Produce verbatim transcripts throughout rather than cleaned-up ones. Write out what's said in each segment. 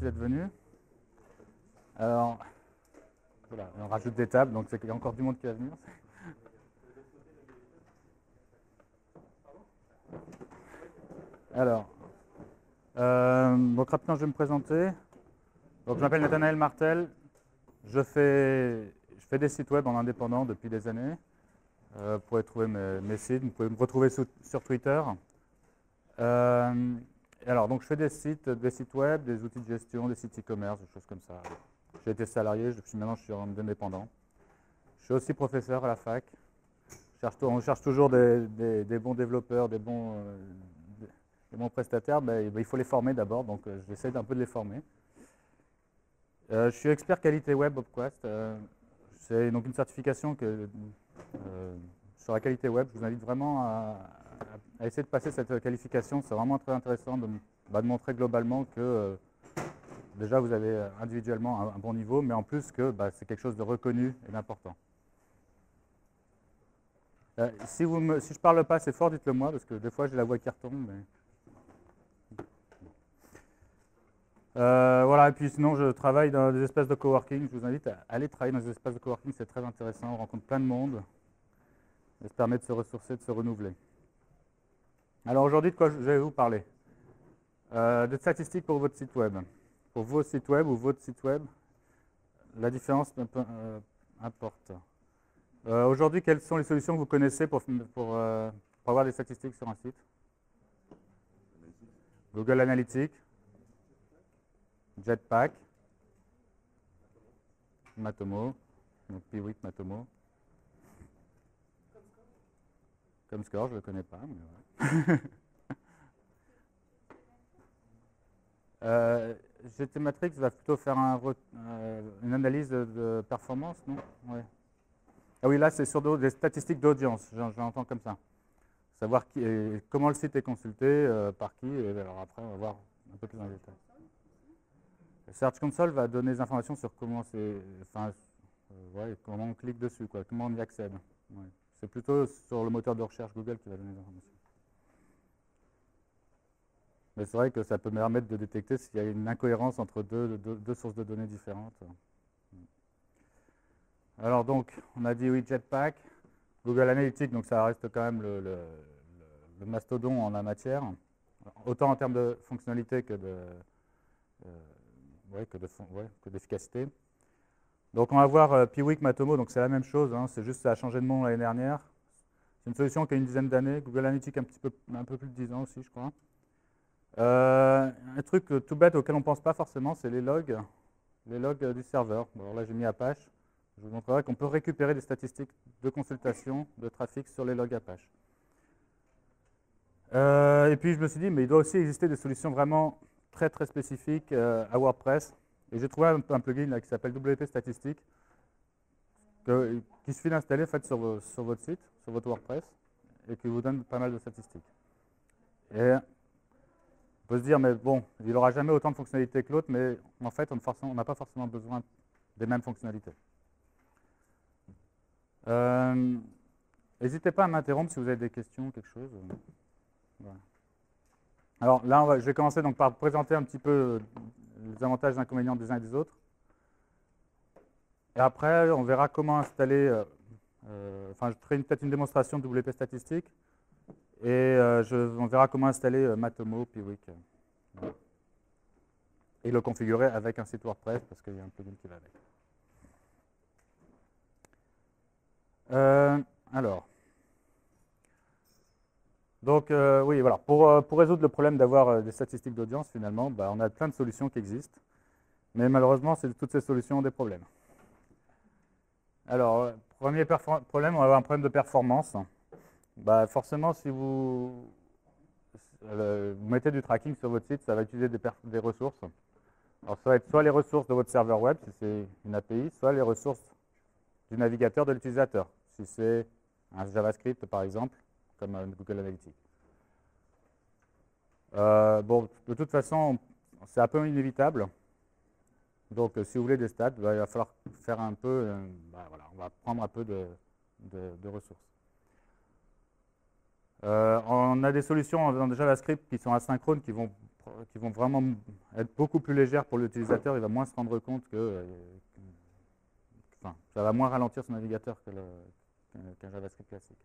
d'être venu. Alors, voilà, on rajoute des tables, donc c'est qu'il y a encore du monde qui va venir. Alors, euh, donc rapidement, je vais me présenter. Donc, je m'appelle Nathanaël Martel. Je fais, je fais des sites web en indépendant depuis des années. Euh, vous pouvez trouver mes, mes sites, vous pouvez me retrouver sur, sur Twitter. Euh, alors, donc, je fais des sites, des sites web, des outils de gestion, des sites e-commerce, des choses comme ça. J'ai été salarié, je suis, maintenant je suis indépendant. Je suis aussi professeur à la fac. Je cherche, on cherche toujours des, des, des bons développeurs, des bons, euh, des, des bons prestataires. Mais, ben, il faut les former d'abord, donc euh, j'essaie d'un peu de les former. Euh, je suis expert qualité web Opquast. Euh, C'est donc une certification que, euh, sur la qualité web. Je vous invite vraiment à, à essayer de passer cette qualification. C'est vraiment très intéressant de, bah, de montrer globalement que euh, déjà vous avez individuellement un, un bon niveau, mais en plus que bah, c'est quelque chose de reconnu et d'important. Euh, si, vous me, si je ne parle pas assez fort, dites-le moi, parce que des fois j'ai la voix qui retombe. Mais... Euh, voilà, et puis sinon je travaille dans des espaces de coworking. Je vous invite à aller travailler dans des espaces de coworking, c'est très intéressant, on rencontre plein de monde. Ça se permet de se ressourcer, de se renouveler. Alors aujourd'hui, de quoi je vais vous parler? euh, Des statistiques pour votre site web. Pour vos sites web ou votre site web, la différence euh, importe. Euh, aujourd'hui, quelles sont les solutions que vous connaissez pour, pour, euh, pour avoir des statistiques sur un site? Google Analytics, Jetpack, Matomo, donc Piwik, Matomo. Comscore, je ne le connais pas. Mais ouais. euh, G T Matrix va plutôt faire un, euh, une analyse de, de performance, non? Ouais. Ah oui, là, c'est sur des statistiques d'audience, j'entends comme ça. Savoir qui, et comment le site est consulté, euh, par qui, et alors après, on va voir un peu plus en détail. Search Console va donner des informations sur comment c'est, enfin, euh, ouais, comment on clique dessus, quoi, comment on y accède. Ouais. C'est plutôt sur le moteur de recherche Google qui va donner des informations. Mais c'est vrai que ça peut me permettre de détecter s'il y a une incohérence entre deux, deux, deux sources de données différentes. Alors donc, on a dit oui, Jetpack, Google Analytics, donc ça reste quand même le, le, le mastodon en la matière, autant en termes de fonctionnalité que de, euh, ouais, que de, ouais, que d'efficacité. Donc on va voir euh, Piwik, Matomo, donc c'est la même chose, hein, c'est juste que ça a changé de nom l'année dernière. C'est une solution qui a une dizaine d'années, Google Analytics un petit peu, un peu plus de dix ans aussi, je crois. Euh, un truc tout bête auquel on ne pense pas forcément, c'est les logs, les logs du serveur. Bon, alors là j'ai mis Apache. Je vous montrerai qu'on peut récupérer des statistiques de consultation, de trafic sur les logs Apache. Euh, et puis je me suis dit, mais il doit aussi exister des solutions vraiment très très spécifiques euh, à WordPress. Et j'ai trouvé un, un plugin là, qui s'appelle W P Statistics, que, qui suffit d'installer en fait, sur, vos, sur votre site, sur votre WordPress, et qui vous donne pas mal de statistiques. Et on peut se dire, mais bon, il n'aura jamais autant de fonctionnalités que l'autre, mais en fait, on n'a pas forcément besoin des mêmes fonctionnalités. Euh, N'hésitez pas à m'interrompre si vous avez des questions, quelque chose. Voilà. Alors là, on va, je vais commencer donc par présenter un petit peu les avantages et inconvénients des uns et des autres. Et après, on verra comment installer, euh, euh, enfin, je ferai peut-être une démonstration de W P Statistics, et euh, je, on verra comment installer euh, Matomo, Piwik, euh, et le configurer avec un site WordPress, parce qu'il y a un plugin qui va avec. Euh, alors, donc euh, oui, voilà, pour, euh, pour résoudre le problème d'avoir euh, des statistiques d'audience, finalement, bah, on a plein de solutions qui existent, mais malheureusement, toutes ces solutions ont des problèmes. Alors, premier problème, on va avoir un problème de performance. Bah, forcément, si vous, euh, vous mettez du tracking sur votre site, ça va utiliser des, des ressources. Alors, ça va être soit les ressources de votre serveur web, si c'est une A P I, soit les ressources du navigateur de l'utilisateur, si c'est un JavaScript, par exemple, comme Google Analytics. Euh, bon, de toute façon, c'est un peu inévitable. Donc, si vous voulez des stats, bah, il va falloir faire un peu, euh, bah, voilà, on va prendre un peu de, de, de ressources. Euh, on a des solutions dans JavaScript qui sont asynchrones, qui vont, qui vont vraiment être beaucoup plus légères pour l'utilisateur. Il va moins se rendre compte que, euh, enfin, ça va moins ralentir son navigateur que le, qu'un JavaScript classique.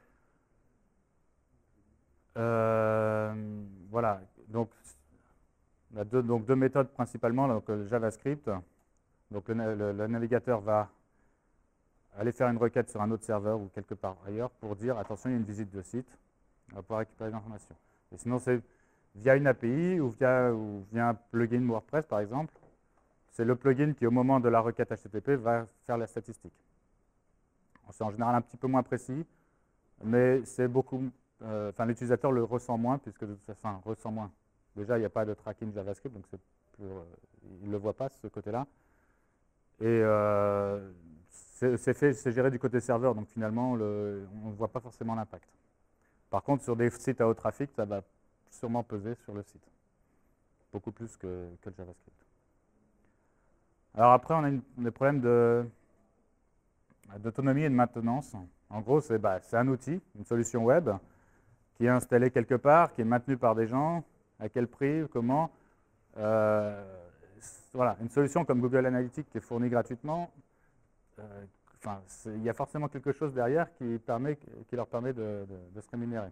Euh, voilà, donc on a deux, donc deux méthodes principalement, donc le JavaScript. Donc le, le, le navigateur va aller faire une requête sur un autre serveur ou quelque part ailleurs pour dire attention, il y a une visite de site, on va pouvoir récupérer l'information. Et sinon, c'est via une A P I ou via, ou via un plugin WordPress par exemple. C'est le plugin qui, au moment de la requête H T T P, va faire la statistique. C'est en général un petit peu moins précis, mais c'est beaucoup. Euh, enfin, l'utilisateur le ressent moins, puisque de toute façon, enfin, ressent moins. Déjà, il n'y a pas de tracking JavaScript, donc c'est plus, euh, il ne le voit pas, ce côté-là. Et euh, c'est fait, c'est géré du côté serveur, donc finalement, le, on ne voit pas forcément l'impact. Par contre, sur des sites à haut trafic, ça va sûrement peser sur le site. Beaucoup plus que, que le JavaScript. Alors après, on a une, des problèmes d'autonomie et de maintenance. En gros, c'est bah, un outil, une solution web, qui est installé quelque part, qui est maintenu par des gens, à quel prix, comment. Euh, voilà, une solution comme Google Analytics qui est fournie gratuitement, euh, enfin, il y a forcément quelque chose derrière qui, permet, qui leur permet de, de, de se rémunérer.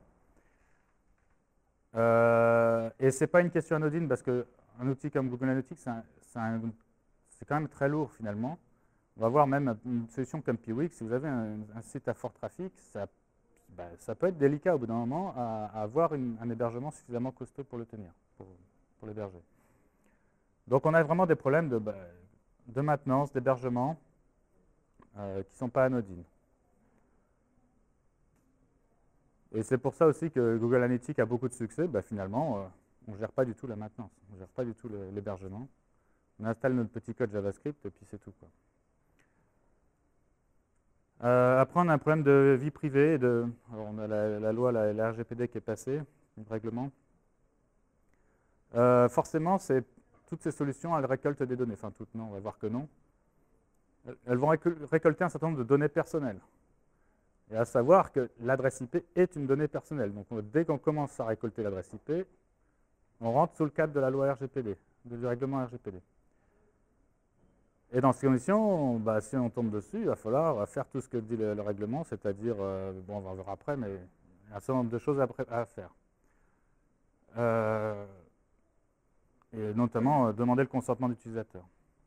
Euh, et ce n'est pas une question anodine parce qu'un outil comme Google Analytics, c'est quand même très lourd finalement. On va voir même une solution comme Piwik, si vous avez un, un site à fort trafic, ça, bah, ça peut être délicat au bout d'un moment à, à avoir une, un hébergement suffisamment costaud pour le tenir, pour, pour l'héberger. Donc on a vraiment des problèmes de, bah, de maintenance, d'hébergement, euh, qui ne sont pas anodines. Et c'est pour ça aussi que Google Analytics a beaucoup de succès. Bah, finalement, euh, on ne gère pas du tout la maintenance, on ne gère pas du tout l'hébergement. On installe notre petit code JavaScript et puis c'est tout, quoi. Euh, après, on a un problème de vie privée. Et de, alors on a la, la loi, la, la R G P D qui est passée, le règlement. Euh, forcément, toutes ces solutions, elles récoltent des données. Enfin, toutes, non, on va voir que non. Elles vont récolter un certain nombre de données personnelles. Et à savoir que l'adresse I P est une donnée personnelle. Donc, dès qu'on commence à récolter l'adresse I P, on rentre sous le cadre de la loi R G P D, du règlement R G P D. Et dans ces conditions, bah, si on tombe dessus, il va falloir faire tout ce que dit le, le règlement, c'est-à-dire, euh, bon, on va voir après, mais il y a un certain nombre de choses à, à faire. Euh, et notamment, euh, demander le consentement d'utilisateur.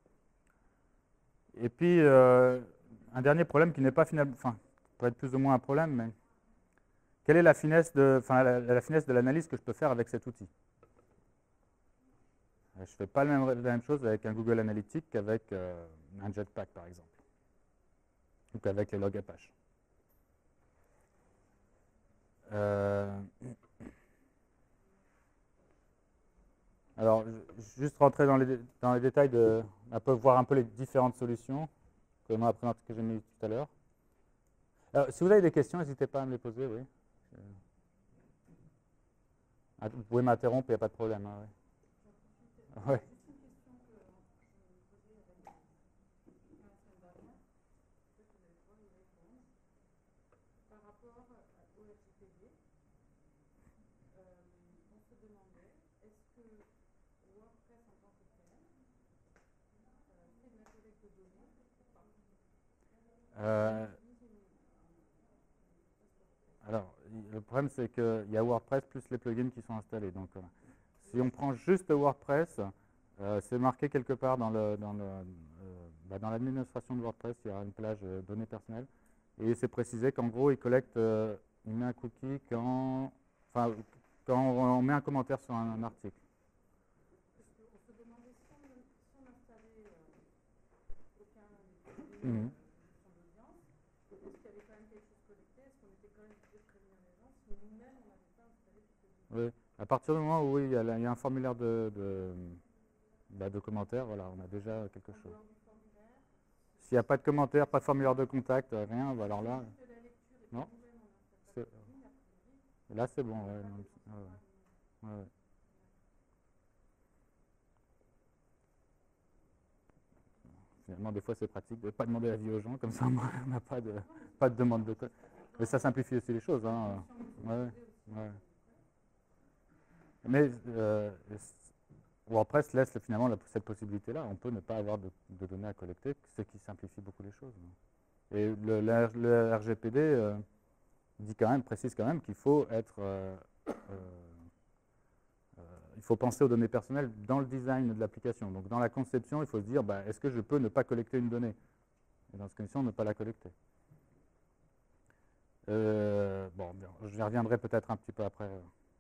Et puis, euh, un dernier problème qui n'est pas finalement, enfin, peut être plus ou moins un problème, mais quelle est la finesse de, enfin, la, la finesse de l'analyse que je peux faire avec cet outil? Je ne fais pas la même, la même chose avec un Google Analytics qu'avec euh, un Jetpack, par exemple, ou qu'avec les logs Apache. Euh, alors, juste rentrer dans les, dans les détails, de, un peu, voir un peu les différentes solutions que, que j'ai mis tout à l'heure. Alors, si vous avez des questions, n'hésitez pas à me les poser, oui. Vous pouvez m'interrompre, il n'y a pas de problème. Hein, oui. Ouais. Euh, alors, le problème, c'est qu'il y a WordPress plus les plugins qui sont installés. Donc, euh, si on prend juste WordPress, euh, c'est marqué quelque part dans le, dans le, euh, bah, dans l'administration de WordPress, il y aura une plage euh, données personnelles. Et c'est précisé qu'en gros, il collecte, euh, il met un cookie quand, enfin, quand on met un commentaire sur un, un article. Mmh. Oui. À partir du moment où oui, il, y a, il y a un formulaire de, de, bah, de commentaires, voilà, on a déjà quelque chose. S'il n'y a pas de commentaire, pas de formulaire de contact, rien, bah alors là, non. Là, c'est bon. Ouais, non, ouais, ouais. Finalement, des fois, c'est pratique de ne pas demander l'avis aux gens, comme ça, on n'a pas de, pas de demande de code. Mais ça simplifie aussi les choses. Hein. Ouais. Ouais. Mais euh, WordPress laisse finalement la, cette possibilité-là. On peut ne pas avoir de, de données à collecter, ce qui simplifie beaucoup les choses. Et le, le, le R G P D euh, dit quand même, précise quand même qu'il faut être, euh, euh, euh, il faut penser aux données personnelles dans le design de l'application. Donc dans la conception, il faut se dire, bah, est-ce que je peux ne pas collecter une donnée? Et dans cette condition, ne pas la collecter. Euh, bon, je reviendrai peut-être un petit peu après.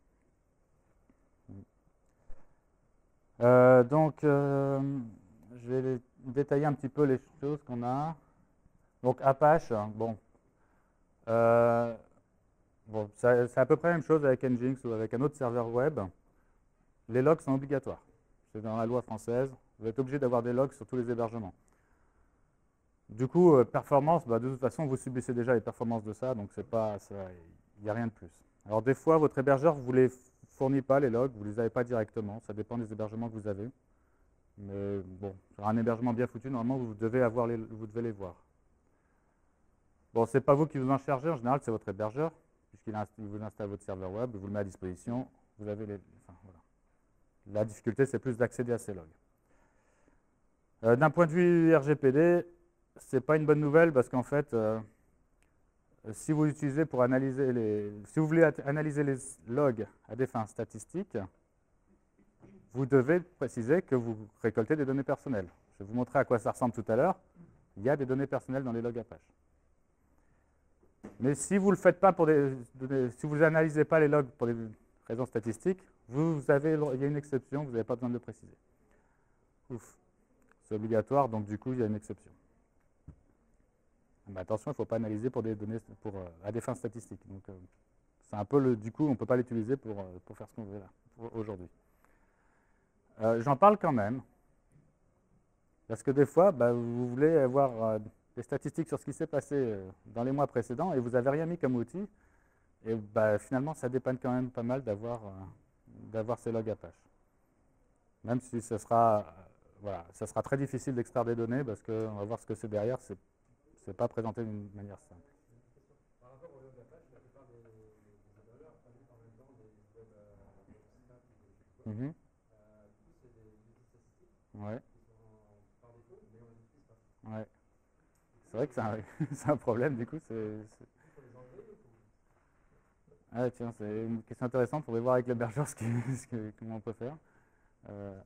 Euh, donc, euh, je vais détailler un petit peu les choses qu'on a. Donc, Apache, bon, euh, bon c'est à peu près la même chose avec Nginx ou avec un autre serveur web. Les logs sont obligatoires. C'est dans la loi française. Vous êtes obligé d'avoir des logs sur tous les hébergements. Du coup, euh, performance, bah, de toute façon, vous subissez déjà les performances de ça, donc c'est pas, il n'y a rien de plus. Alors, des fois, votre hébergeur ne vous les fournit pas, les logs, vous ne les avez pas directement. Ça dépend des hébergements que vous avez. Mais bon, sur un hébergement bien foutu, normalement, vous devez, avoir les, vous devez les voir. Bon, ce n'est pas vous qui vous en chargez, en général, c'est votre hébergeur, puisqu'il vous installe votre serveur web, vous le met à disposition, vous avez les... Enfin, voilà. La difficulté, c'est plus d'accéder à ces logs. Euh, D'un point de vue R G P D, ce n'est pas une bonne nouvelle, parce qu'en fait, euh, si vous utilisez pour analyser les... Si vous voulez analyser les logs à des fins statistiques, vous devez préciser que vous récoltez des données personnelles. Je vais vous montrer à quoi ça ressemble tout à l'heure. Il y a des données personnelles dans les logs Apache. Mais si vous le faites pas pour des, des si vous n'analysez pas les logs pour des raisons statistiques, vous avez, il y a une exception, vous n'avez pas besoin de le préciser. Ouf. C'est obligatoire, donc du coup, il y a une exception. Mais attention, il ne faut pas analyser pour des données pour, à des fins statistiques. Donc, euh, c'est un peu le, du coup, on ne peut pas l'utiliser pour, pour faire ce qu'on veut là, aujourd'hui. Euh, J'en parle quand même, parce que des fois, bah, vous voulez avoir euh, des statistiques sur ce qui s'est passé euh, dans les mois précédents et vous n'avez rien mis comme outil. Et bah, finalement, ça dépanne quand même pas mal d'avoir euh, d'avoir ces logs Apache. Même si ce sera, euh, voilà, ça sera très difficile d'extraire des données, parce qu'on va voir ce que c'est derrière, c'est n'est pas présenté d'une manière simple. Par rapport aux logs Apache, la plupart des, des hébergeurs traduisent en même temps des web euh, mm -hmm. euh, Du coup, c'est des outils statistiques ouais. qui sont par défaut, mais on les utilise pas. Ouais. C'est vrai que c'est un, un problème, du coup. c'est Ah tiens, c'est une question intéressante. On va voir avec l'hébergeur ce, ce que, comment on peut faire. Euh...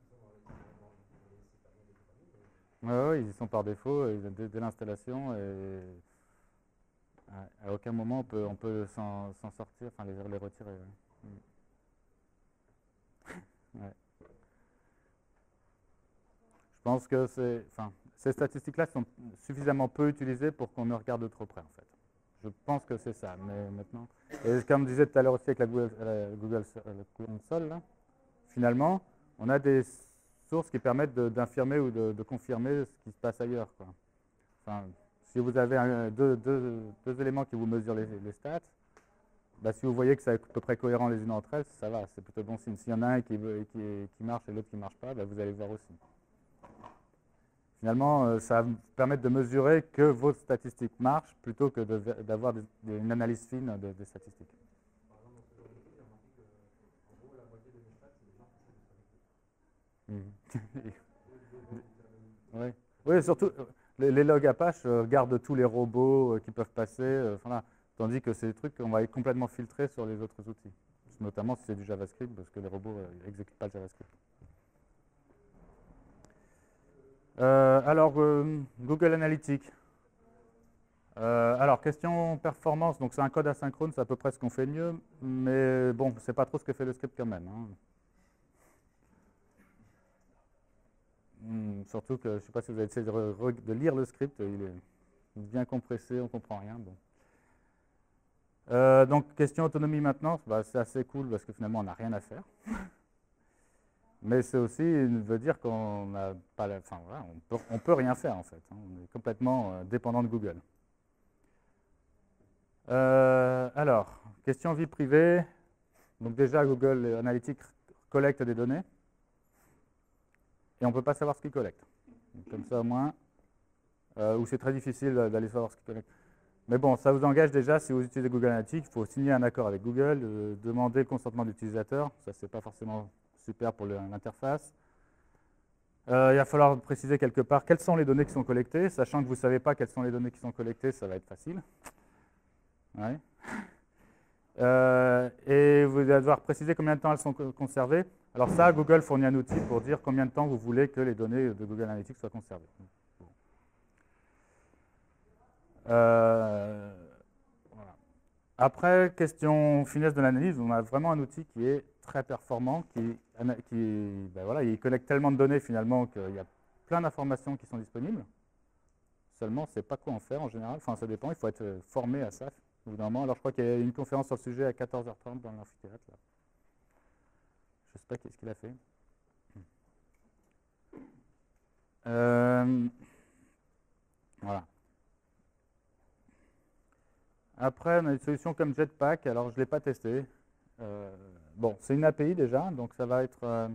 Ouais, ouais, ils y sont par défaut dès, dès l'installation et à aucun moment on peut, on peut s'en sortir, enfin les, les retirer. Ouais. Ouais. Je pense que c'est, enfin, ces statistiques-là sont suffisamment peu utilisées pour qu'on ne regarde de trop près en fait. Je pense que c'est ça, mais maintenant... Et comme je disais tout à l'heure aussi avec la Google, la Google, la Console, là, finalement, on a des sources qui permettent d'infirmer ou de, de confirmer ce qui se passe ailleurs, quoi. Enfin, si vous avez un, deux, deux, deux éléments qui vous mesurent les, les stats, bah, si vous voyez que c'est à peu près cohérent les unes entre elles, ça va, c'est plutôt bon signe. S'il y en a un qui, qui, qui marche et l'autre qui ne marche pas, bah, vous allez le voir aussi. Finalement, ça va vous permettre de mesurer que vos statistiques marchent plutôt que d'avoir une analyse fine de, des statistiques. Par exemple, dans ce genre d'étude, on a remarqué qu'en gros, la moitié de mes stats, c'est des gens qui savent les fabriquer. Oui. Oui, surtout, les, les logs Apache euh, gardent tous les robots euh, qui peuvent passer, euh, enfin, là, tandis que c'est des trucs qu'on va complètement filtrer sur les autres outils. Notamment si c'est du JavaScript, parce que les robots n'exécutent pas le JavaScript. Euh, alors, euh, Google Analytics. Euh, alors, question performance, donc c'est un code asynchrone, c'est à peu près ce qu'on fait mieux, mais bon, c'est pas trop ce que fait le script quand même. Hein. Hum, surtout que, je ne sais pas si vous avez essayé de, de lire le script, il est bien compressé, on ne comprend rien. Bon. Euh, donc, question autonomie maintenance, bah, c'est assez cool parce que finalement, on n'a rien à faire. Mais c'est aussi veut dire qu'on n'a pas la, enfin, voilà, on peut, on peut rien faire en fait. Hein. On est complètement euh, dépendant de Google. Euh, alors, question vie privée. Donc déjà, Google Analytics collecte des données. Et on ne peut pas savoir ce qu'il collecte. Donc, comme ça au moins, euh, ou c'est très difficile d'aller savoir ce qu'il collecte. Mais bon, ça vous engage déjà, si vous utilisez Google Analytics, il faut signer un accord avec Google, euh, demander le consentement d'utilisateur. Ça, c'est pas forcément super pour l'interface. Euh, il va falloir préciser quelque part quelles sont les données qui sont collectées. Sachant que vous ne savez pas quelles sont les données qui sont collectées, ça va être facile. Ouais. Euh, et vous allez devoir préciser combien de temps elles sont conservées. Alors ça, Google fournit un outil pour dire combien de temps vous voulez que les données de Google Analytics soient conservées. Bon. Euh, voilà. Après, question finesse de l'analyse, on a vraiment un outil qui est très performant, qui, qui ben voilà, il collecte tellement de données finalement qu'il y a plein d'informations qui sont disponibles. Seulement, on ne sait pas quoi en faire en général. Enfin, ça dépend, il faut être formé à ça. Évidemment. Alors, je crois qu'il y a une conférence sur le sujet à quatorze heures trente dans l'amphithéâtre. Je ne sais pas qu'est-ce qu'il a fait. Euh, voilà. Après, on a une solution comme Jetpack. Alors, je ne l'ai pas testé. Euh, bon, c'est une A P I déjà, donc ça va être, euh,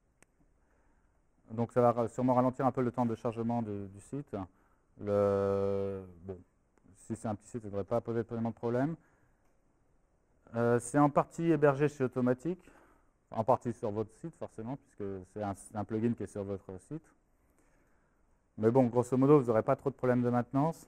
donc ça va sûrement ralentir un peu le temps de chargement de, du site. Le, bon, si c'est un petit site, ça ne devrait pas poser vraiment de problème. Euh, c'est en partie hébergé chez Automatic, en partie sur votre site forcément, puisque c'est un, un plugin qui est sur votre site. Mais bon, grosso modo, vous n'aurez pas trop de problèmes de maintenance.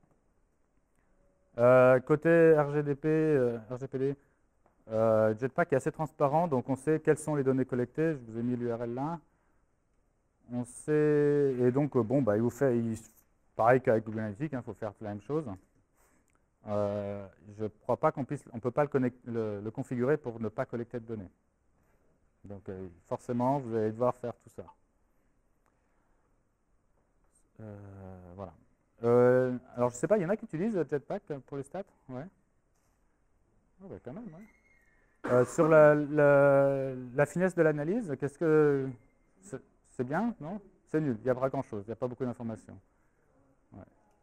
Euh, côté R G D P, euh, R G P D, euh, Jetpack est assez transparent, donc on sait quelles sont les données collectées. Je vous ai mis l'U R L là. On sait, et donc, bon, bah, il vous fait, il, pareil qu'avec Google Analytics, il hein, faut faire la même chose. Euh, je ne crois pas qu'on puisse, on ne peut pas le, connect, le, le configurer pour ne pas collecter de données. Donc euh, forcément, vous allez devoir faire tout ça. Euh, voilà. Euh, alors je ne sais pas, il y en a qui utilisent Jetpack pour les stats? Ouais. Oh, bah, quand même, ouais. Euh, sur la, la, la finesse de l'analyse, qu'est-ce que c'est bien? Non? C'est nul, il n'y a pas grand-chose, il n'y a pas beaucoup d'informations. Ouais.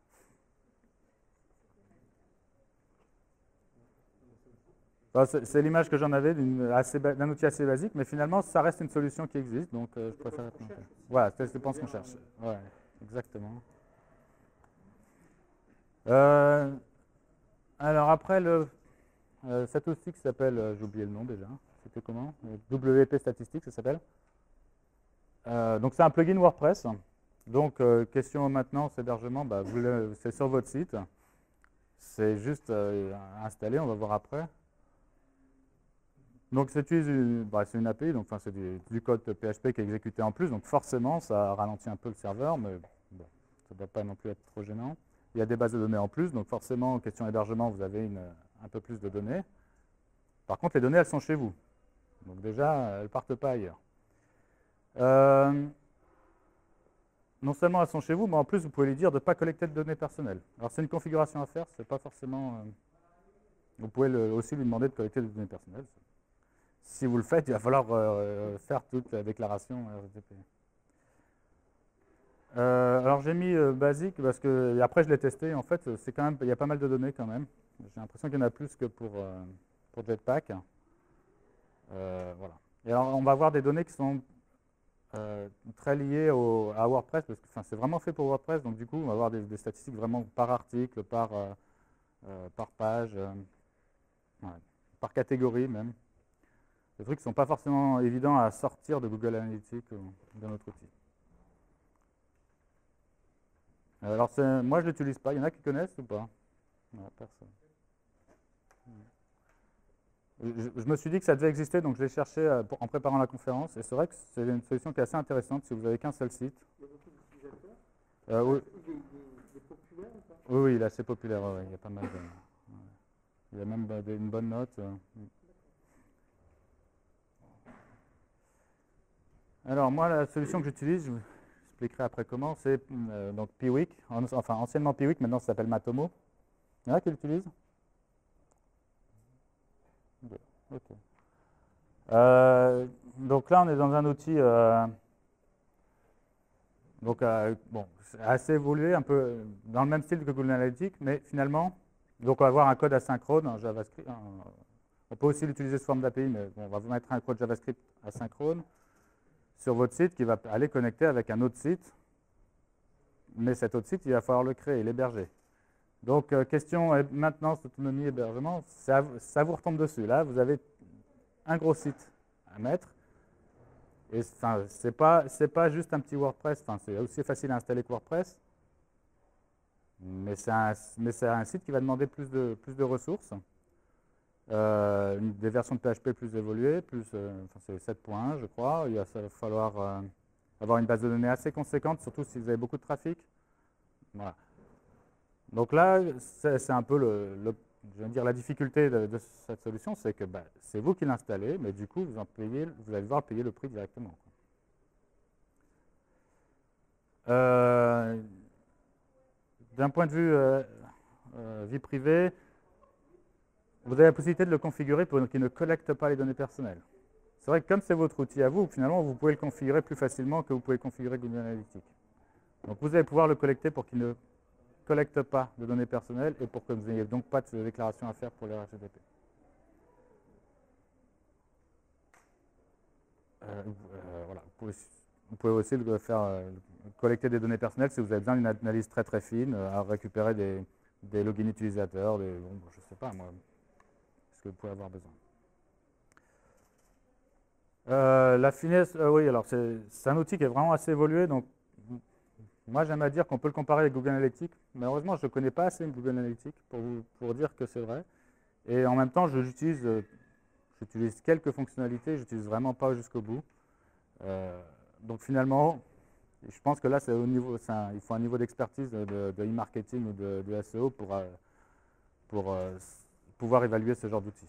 C'est l'image que j'en avais d'un outil assez basique, mais finalement, ça reste une solution qui existe, donc euh, je préfère répondre. Voilà, c'est je pense qu'on cherche. Ouais, exactement. Euh, alors après, le, euh, cet outil qui s'appelle, euh, j'ai oublié le nom déjà, c'était comment? W P Statistics, ça s'appelle. Euh, donc c'est un plugin WordPress. Donc euh, question maintenance, hébergement, bah, c'est sur votre site. C'est juste euh, installé, on va voir après. Donc c'est une, bah, une A P I, donc c'est du, du code P H P qui est exécuté en plus, donc forcément ça ralentit un peu le serveur, mais bon, ça ne doit pas non plus être trop gênant. Il y a des bases de données en plus, donc forcément, question hébergement, vous avez une, un peu plus de données. Par contre, les données, elles sont chez vous. Donc déjà, elles ne partent pas ailleurs. Euh, non seulement elles sont chez vous, mais en plus, vous pouvez lui dire de ne pas collecter de données personnelles. Alors c'est une configuration à faire, c'est pas forcément... Euh, vous pouvez le, aussi lui demander de collecter des données personnelles. Si vous le faites, il va falloir euh, faire toute la déclaration R G P. Euh, alors j'ai mis euh, basique parce que, et après je l'ai testé, en fait, c'est quand même, il y a pas mal de données quand même. J'ai l'impression qu'il y en a plus que pour, euh, pour Jetpack. Euh, voilà. Et alors on va avoir des données qui sont euh, très liées au, à WordPress, parce que c'est vraiment fait pour WordPress, donc du coup on va avoir des, des statistiques vraiment par article, par, euh, euh, par page, euh, ouais, par catégorie même. Des trucs qui ne sont pas forcément évidents à sortir de Google Analytics ou d'un autre outil. Alors, moi, je ne l'utilise pas. Il y en a qui connaissent ou pas? Non, personne. Je, je me suis dit que ça devait exister, donc je l'ai cherché en préparant la conférence. Et c'est vrai que c'est une solution qui est assez intéressante si vous n'avez qu'un seul site. Il y a beaucoup d'utilisateurs? euh, oui. Il est, il est populaire ou pas? Oui, oui, il est assez populaire. Ouais, il y a pas mal de, ouais. Il y a même une bonne note. Alors moi, la solution que j'utilise, je vous expliquerai après comment, c'est euh, donc Piwik, enfin anciennement Piwik, maintenant ça s'appelle Matomo. Il y en a qui l'utilisent? Okay. Euh, donc là, on est dans un outil euh, donc, euh, bon, assez évolué, un peu dans le même style que Google Analytics, mais finalement, donc on va avoir un code asynchrone en JavaScript. On peut aussi l'utiliser sous forme d'A P I, mais bon, on va vous mettre un code JavaScript asynchrone sur votre site qui va aller connecter avec un autre site. Mais cet autre site, il va falloir le créer et l'héberger. Donc, euh, question euh, maintenance, autonomie, hébergement, ça, ça vous retombe dessus. Là, vous avez un gros site à mettre. Et enfin, c'est pas, c'est pas juste un petit WordPress. Enfin, c'est aussi facile à installer que WordPress. Mais c'est un, mais c'est un site qui va demander plus de, plus de ressources. Euh, des versions de P H P plus évoluées, plus, euh, enfin, c'est sept point un, je crois. Il va falloir euh, avoir une base de données assez conséquente, surtout si vous avez beaucoup de trafic. Voilà. Donc là, c'est un peu le, le, je veux dire, la difficulté de, de cette solution, c'est que bah, c'est vous qui l'installez, mais du coup, vous, en payez, vous allez devoir payer le prix directement. Euh, D'un point de vue euh, euh, vie privée, vous avez la possibilité de le configurer pour qu'il ne collecte pas les données personnelles. C'est vrai que comme c'est votre outil à vous, finalement, vous pouvez le configurer plus facilement que vous pouvez configurer Google Analytics. Donc vous allez pouvoir le collecter pour qu'il ne collecte pas de données personnelles et pour que vous n'ayez donc pas de déclaration à faire pour le R H T T P. Euh, euh, voilà. vous, pouvez, vous pouvez aussi le faire euh, collecter des données personnelles si vous avez besoin d'une analyse très très fine, euh, à récupérer des, des logins utilisateurs, des, bon, je ne sais pas moi, ce que vous pouvez avoir besoin. Euh, la finesse, euh, oui, alors c'est un outil qui est vraiment assez évolué, donc moi j'aime à dire qu'on peut le comparer avec Google Analytics. Malheureusement, je ne connais pas assez Google Analytics pour, vous, pour dire que c'est vrai. Et en même temps, j'utilise euh, j'utilise quelques fonctionnalités, je n'utilise vraiment pas jusqu'au bout. Euh, donc finalement, je pense que là, c'est au niveau, un, il faut un niveau d'expertise de, de e-marketing ou de, de S E O pour, euh, pour euh, pouvoir évaluer ce genre d'outils.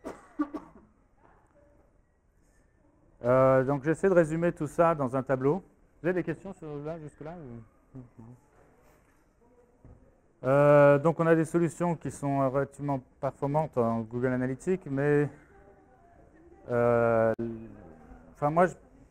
Euh, donc j'essaie de résumer tout ça dans un tableau. Vous avez des questions sur là, jusque-là ou... euh, Donc on a des solutions qui sont relativement performantes en Google Analytics, mais euh, enfin moi, je...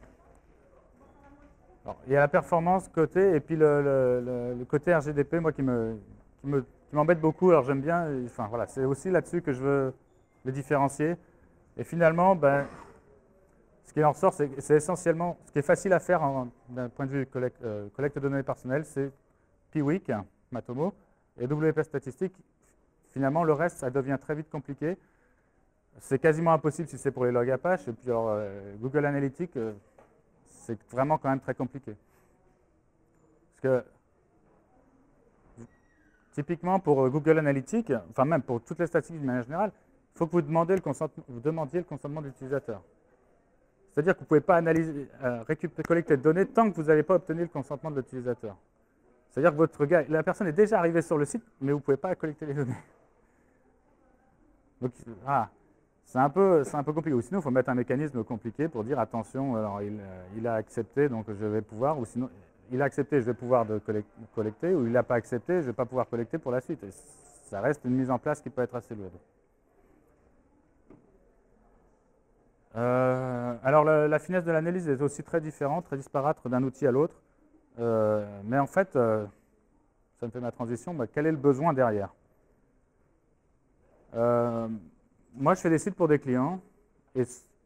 Alors, il y a la performance côté et puis le, le, le côté R G D P, moi qui me qui me qui m'embête beaucoup. Alors j'aime bien. Enfin voilà, c'est aussi là-dessus que je veux le différencier. Et finalement, ben ce qui en ressort, c'est essentiellement, ce qui est facile à faire d'un point de vue collecte, euh, collecte de données personnelles, c'est Piwik, Matomo, et W P Statistique. Finalement, le reste, ça devient très vite compliqué. C'est quasiment impossible si c'est pour les logs Apache. Et puis, alors, euh, Google Analytics, euh, c'est vraiment quand même très compliqué. Parce que, typiquement, pour Google Analytics, enfin même pour toutes les statistiques d'une manière générale, il faut que vous demandiez le consentement, vous demandiez le consentement de l'utilisateur. C'est-à-dire que vous ne pouvez pas analyser, euh, récupérer, collecter de données tant que vous n'avez pas obtenu le consentement de l'utilisateur. C'est-à-dire que votre gars, la personne est déjà arrivée sur le site, mais vous ne pouvez pas collecter les données. Donc, ah, c'est un, un peu compliqué. Ou sinon, il faut mettre un mécanisme compliqué pour dire attention, alors il, il a accepté, donc je vais pouvoir, ou sinon, il a accepté, je vais pouvoir de collecter, ou il n'a pas accepté, je ne vais pas pouvoir collecter pour la suite. Et ça reste une mise en place qui peut être assez lourde. Euh, alors, la, la finesse de l'analyse est aussi très différente, très disparate d'un outil à l'autre. Euh, mais en fait, euh, ça me fait ma transition, bah, quel est le besoin derrière? euh, Moi, je fais des sites pour des clients, et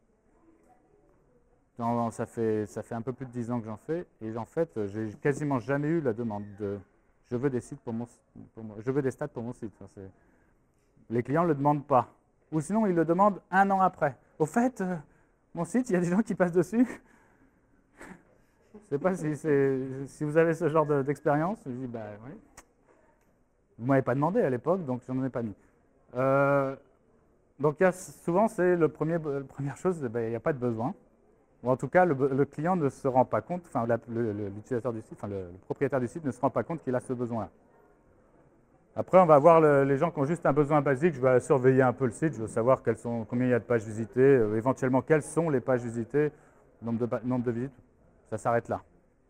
dans, ça, fait, ça fait un peu plus de dix ans que j'en fais, et en fait, j'ai quasiment jamais eu la demande de « je veux des sites pour mon, pour mon je veux des stats pour mon site ». Les clients ne le demandent pas. Ou sinon, ils le demandent un an après. Au fait, euh, mon site, il y a des gens qui passent dessus. Je ne sais pas si, si vous avez ce genre d'expérience. Je dis, bah oui. Vous ne m'avez pas demandé à l'époque, donc je n'en ai pas mis. Euh, donc il y a, souvent, c'est le premier, la première chose, ben, il n'y a pas de besoin. Ou en tout cas, le, le client ne se rend pas compte, enfin l'utilisateur du site, enfin le, le propriétaire du site ne se rend pas compte qu'il a ce besoin-là. Après, on va voir le, les gens qui ont juste un besoin basique. Je vais surveiller un peu le site, je veux savoir quelles sont, combien il y a de pages visitées, euh, éventuellement quelles sont les pages visitées, nombre de, nombre de visites. Ça s'arrête là.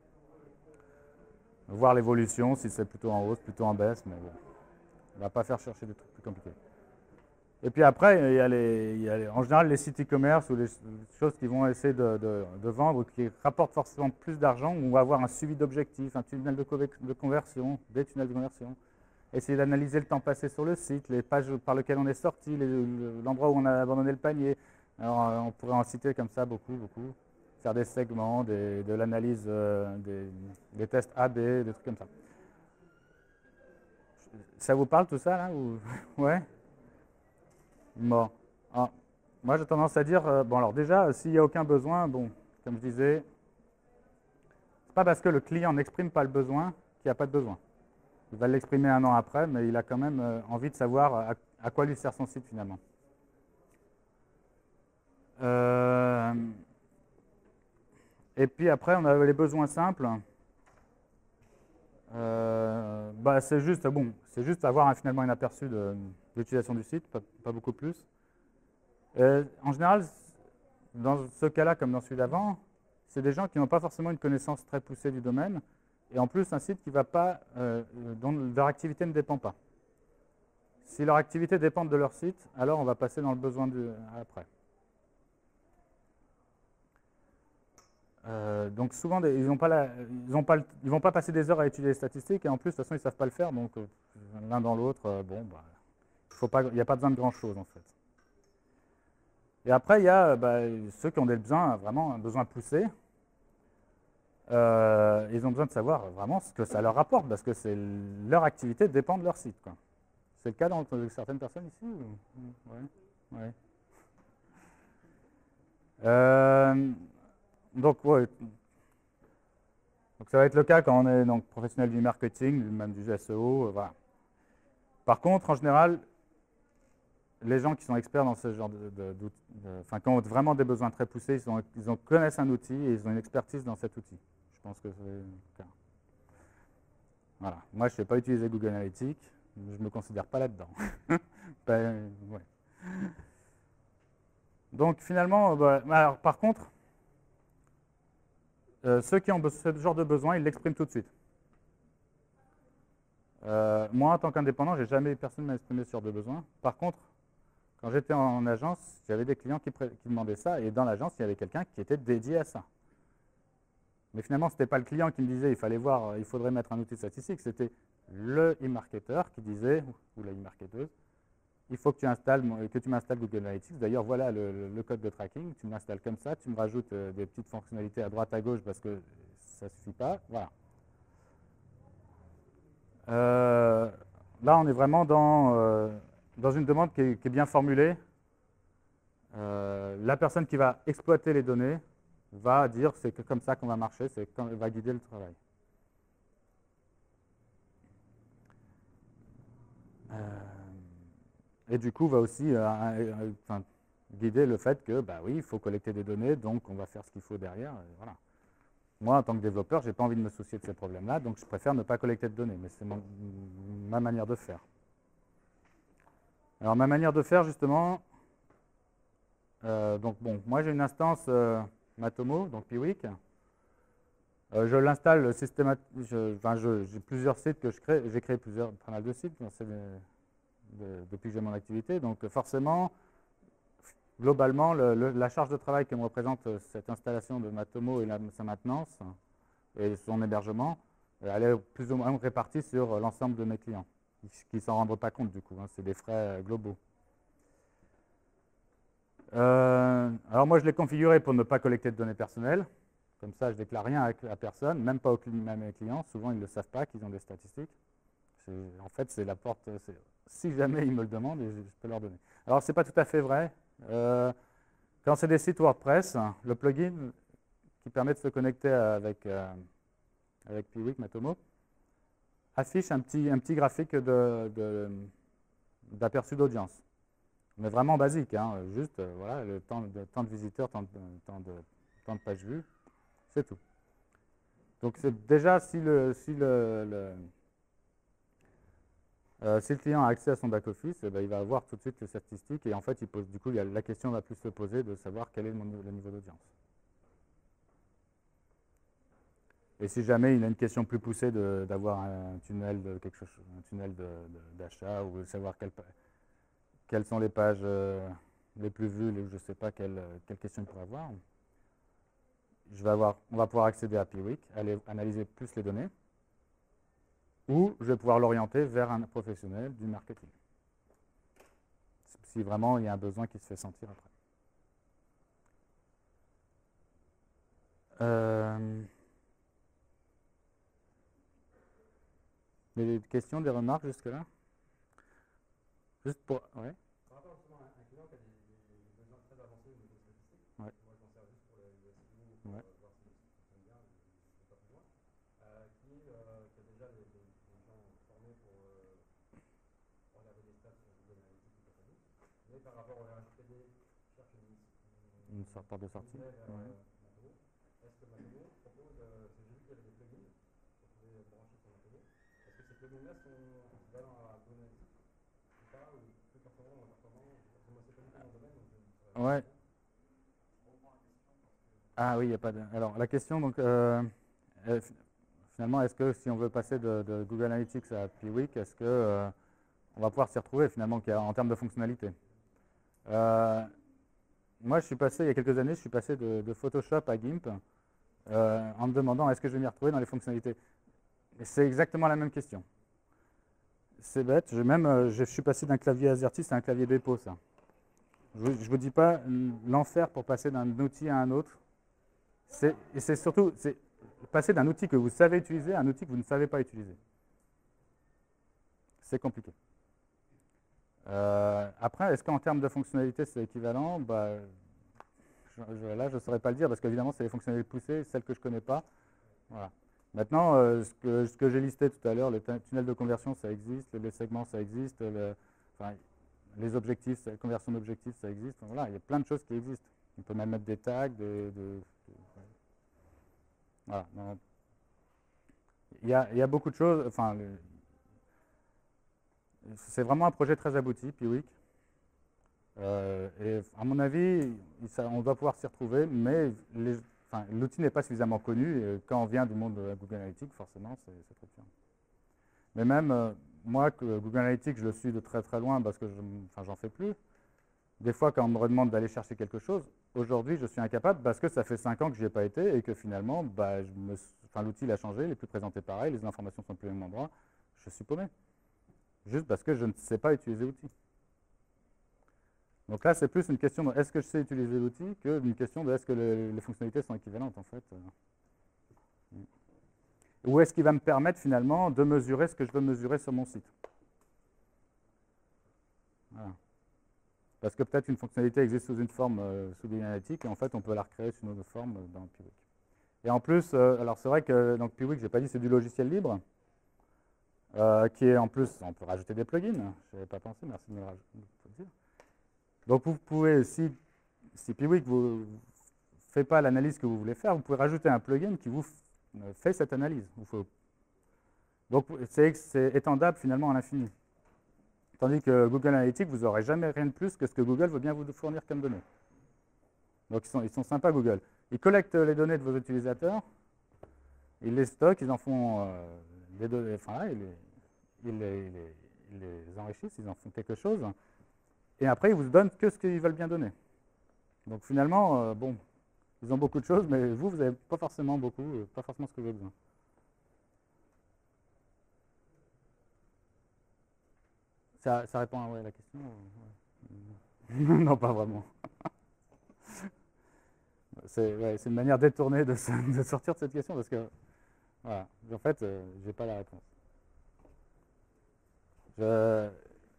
Voir l'évolution, si c'est plutôt en hausse, plutôt en baisse, mais bon, on ne va pas faire chercher des trucs plus compliqués. Et puis après, il y a, les, il y a les, en général les sites e-commerce ou les choses qui vont essayer de, de, de vendre, qui rapportent forcément plus d'argent, où on va avoir un suivi d'objectifs, un tunnel de, de conversion, des tunnels de conversion. Essayer d'analyser le temps passé sur le site, les pages par lesquelles on est sorti, l'endroit où on a abandonné le panier. Alors, on pourrait en citer comme ça beaucoup, beaucoup. Faire des segments, des, de l'analyse, euh, des, des tests A B, des trucs comme ça. Ça vous parle tout ça là ou... Ouais. Bon. Ah, moi j'ai tendance à dire, euh, bon alors déjà, euh, s'il n'y a aucun besoin, bon, comme je disais, c'est pas parce que le client n'exprime pas le besoin qu'il n'y a pas de besoin. Il va l'exprimer un an après, mais il a quand même euh, envie de savoir à, à quoi lui sert son site finalement. Euh, et puis après, on a les besoins simples. Euh, bah, c'est juste, bon, c'est juste avoir un, finalement un aperçu de, de l'utilisation du site, pas, pas beaucoup plus. Euh, en général, dans ce cas-là, comme dans celui d'avant, c'est des gens qui n'ont pas forcément une connaissance très poussée du domaine, et en plus un site qui va pas, euh, dont leur activité ne dépend pas. Si leur activité dépend de leur site, alors on va passer dans le besoin de, après. Euh, donc souvent, ils ne vont pas passer des heures à étudier les statistiques, et en plus, de toute façon, ils ne savent pas le faire, donc euh, l'un dans l'autre, euh, bon, bah, il n'y a pas besoin de grand-chose en fait. Et après, il y a bah, ceux qui ont des besoins, vraiment un besoin poussé. Euh, ils ont besoin de savoir vraiment ce que ça leur rapporte, parce que leur activité dépend de leur site. C'est le cas dans certaines personnes ici ou... Ouais. Ouais. Euh, donc, ouais. Donc, ça va être le cas quand on est donc, professionnel du marketing, même du S E O. Euh, voilà. Par contre, en général, les gens qui sont experts dans ce genre d'outils, enfin, qui ont vraiment des besoins très poussés, ils, ont, ils ont, connaissent un outil et ils ont une expertise dans cet outil. Je pense que c'est le cas. Voilà. Moi, je ne sais pas utiliser Google Analytics. Je ne me considère pas là-dedans. ben, ouais. Donc, finalement, bah, alors, par contre, euh, ceux qui ont ce genre de besoin, ils l'expriment tout de suite. Euh, moi, en tant qu'indépendant, j'ai jamais eu personne m'a exprimé ce genre de besoin. Par contre, quand j'étais en agence, j'avais des clients qui, qui demandaient ça, et dans l'agence, il y avait quelqu'un qui était dédié à ça. Mais finalement, ce n'était pas le client qui me disait il fallait voir, il faudrait mettre un outil statistique, c'était le e-marketeur qui disait, ou la e-marketeuse, il faut que tu installes, que tu m'installes Google Analytics. D'ailleurs, voilà le, le, le code de tracking, tu m'installes comme ça, tu me rajoutes euh, des petites fonctionnalités à droite, à gauche, parce que ça ne suffit pas. Voilà. Euh, là, on est vraiment dans, euh, dans une demande qui est, qui est bien formulée. Euh, la personne qui va exploiter les données va dire c'est que comme ça qu'on va marcher, c'est comme va guider le travail. Euh, et du coup, va aussi euh, euh, enfin, guider le fait que, bah oui, il faut collecter des données, donc on va faire ce qu'il faut derrière. Et voilà. Moi, en tant que développeur, je n'ai pas envie de me soucier de ces problèmes-là, donc je préfère ne pas collecter de données, mais c'est ma manière de faire. Alors, ma manière de faire, justement, euh, donc bon, moi j'ai une instance euh, Matomo, donc Piwik. Euh, je l'installe systématiquement, enfin, j'ai plusieurs sites que je crée, j'ai créé plusieurs, pas mal de sites de, de, depuis que j'ai mon activité, donc forcément, globalement, le, le, la charge de travail que me représente cette installation de Matomo et la, sa maintenance et son hébergement, elle est plus ou moins répartie sur l'ensemble de mes clients, qui ne s'en rendent pas compte du coup, hein, c'est des frais globaux. Euh, alors moi, je l'ai configuré pour ne pas collecter de données personnelles. Comme ça, je ne déclare rien à, à personne, même pas aux à mes clients. Souvent, ils ne le savent pas qu'ils ont des statistiques. En fait, c'est la porte. Si jamais ils me le demandent, je, je peux leur donner. Alors, ce n'est pas tout à fait vrai. Euh, quand c'est des sites WordPress, le plugin qui permet de se connecter avec, euh, avec Piwik, Matomo, affiche un petit, un petit graphique d'aperçu d'audience. Mais vraiment basique, hein, juste euh, voilà, le temps de, temps de visiteurs, temps de, temps de, temps de pages vues, c'est tout. Donc c'est déjà si le, si le, le euh, si le client a accès à son back-office, eh ben, il va avoir tout de suite les statistiques et en fait, il pose, du coup, il y a, la question va plus se poser de savoir quel est le, le niveau d'audience. Et si jamais il a une question plus poussée d'avoir un tunnel de quelque chose, un tunnel d'achat ou de savoir quelle, quelles sont les pages euh, les plus vues, les, je ne sais pas quelle, quelle question il pourrait avoir, je vais avoir, on va pouvoir accéder à Piwik, aller analyser plus les données, ou je vais pouvoir l'orienter vers un professionnel du marketing, si vraiment il y a un besoin qui se fait sentir après. Euh, des questions, des remarques jusque-là? Juste pour... Ouais. Par rapport justement à un client qui a des, des, des besoins très avancés au niveau statistique, Ouais. moi je m'en sers juste pour le S E O, pour Ouais. euh, voir si ça fonctionne bien, je ne pas plus loin, euh, qui, euh, qui a déjà des, des, des gens formés pour euh, regarder les stats sur Google Analytics et compagnie, mais par rapport au R H P D, cherche une, Une une, sorte porte de une sortie. vers Ouais. euh, Matomo. Est-ce que Matomo propose, euh, j'ai vu qu'il y avait des plugins qu'on pouvait brancher sur Matomo, est-ce que ces plugins-là sont équivalents à Google Analytics ou pas, ou plus performants, moins performants? Moi, c'est pas du tout mon domaine, donc je ne saurais pas Ouais. répondre. Ah oui, il n'y a pas de... Alors, la question, donc, euh, euh, finalement, est-ce que si on veut passer de, de Google Analytics à Piwik, est-ce que euh, on va pouvoir s'y retrouver, finalement, en termes de fonctionnalité? euh, Moi, je suis passé, il y a quelques années, je suis passé de, de Photoshop à GIMP euh, en me demandant est-ce que je vais m'y retrouver dans les fonctionnalités. Et c'est exactement la même question. C'est bête, je, même, euh, je suis passé d'un clavier AZERTY à un clavier Bepo, ça. Je ne vous dis pas l'enfer pour passer d'un outil à un autre. Et c'est surtout passer d'un outil que vous savez utiliser à un outil que vous ne savez pas utiliser. C'est compliqué. Euh, après, est-ce qu'en termes de fonctionnalité, c'est équivalent? bah, je, je, Là, je ne saurais pas le dire, parce qu'évidemment, c'est les fonctionnalités poussées, celles que je ne connais pas. Voilà. Maintenant, euh, ce que, ce que j'ai listé tout à l'heure, le tunnel de conversion, ça existe, les segments, ça existe, le, enfin, les objectifs, la conversion d'objectifs, ça existe. Voilà, il y a plein de choses qui existent. On peut même mettre des tags, des, de, de, voilà. Il y, a, il y a beaucoup de choses. Enfin, c'est vraiment un projet très abouti, Piwik. Euh, et à mon avis, ça, on doit pouvoir s'y retrouver, mais enfin, l'outil n'est pas suffisamment connu. Et quand on vient du monde de Google Analytics, forcément, c'est très bien. Mais même euh, moi, que Google Analytics, je le suis de très très loin parce que je enfin, j'en fais plus. Des fois, quand on me redemande d'aller chercher quelque chose, aujourd'hui, je suis incapable parce que ça fait cinq ans que je n'y ai pas été et que finalement, bah, enfin, l'outil a changé, il n'est plus présenté pareil, les informations sont plus au même endroit. Je suis paumé. Juste parce que je ne sais pas utiliser l'outil. Donc là, c'est plus une question de est-ce que je sais utiliser l'outil que d'une question de est-ce que les, les fonctionnalités sont équivalentes en fait. Ou est-ce qu'il va me permettre finalement de mesurer ce que je veux mesurer sur mon site. Voilà. Parce que peut-être une fonctionnalité existe sous une forme euh, sous Google Analytics et en fait on peut la recréer sous une autre forme dans Piwik. Et en plus, euh, alors c'est vrai que donc Piwik, je n'ai pas dit, c'est du logiciel libre, euh, qui est en plus, on peut rajouter des plugins, je n'avais pas pensé, merci de me le dire. Donc vous pouvez, si, si Piwik ne vous fait pas l'analyse que vous voulez faire, vous pouvez rajouter un plugin qui vous fait cette analyse. Donc c'est étendable finalement à l'infini. Tandis que Google Analytics, vous n'aurez jamais rien de plus que ce que Google veut bien vous fournir comme données. Donc ils sont, ils sont sympas, Google. Ils collectent les données de vos utilisateurs, ils les stockent, ils en font euh, des données, enfin là, ils les, ils, les, ils, les, ils les enrichissent, ils en font quelque chose, et après ils vous donnent que ce qu'ils veulent bien donner. Donc finalement, euh, bon, ils ont beaucoup de choses, mais vous, vous n'avez pas forcément beaucoup, euh, pas forcément ce que vous avez besoin. Ça, ça répond à ouais, la question ouais. Non, pas vraiment. C'est ouais, une manière détournée de, de sortir de cette question parce que, voilà, en fait, euh, je n'ai pas la réponse. Je euh,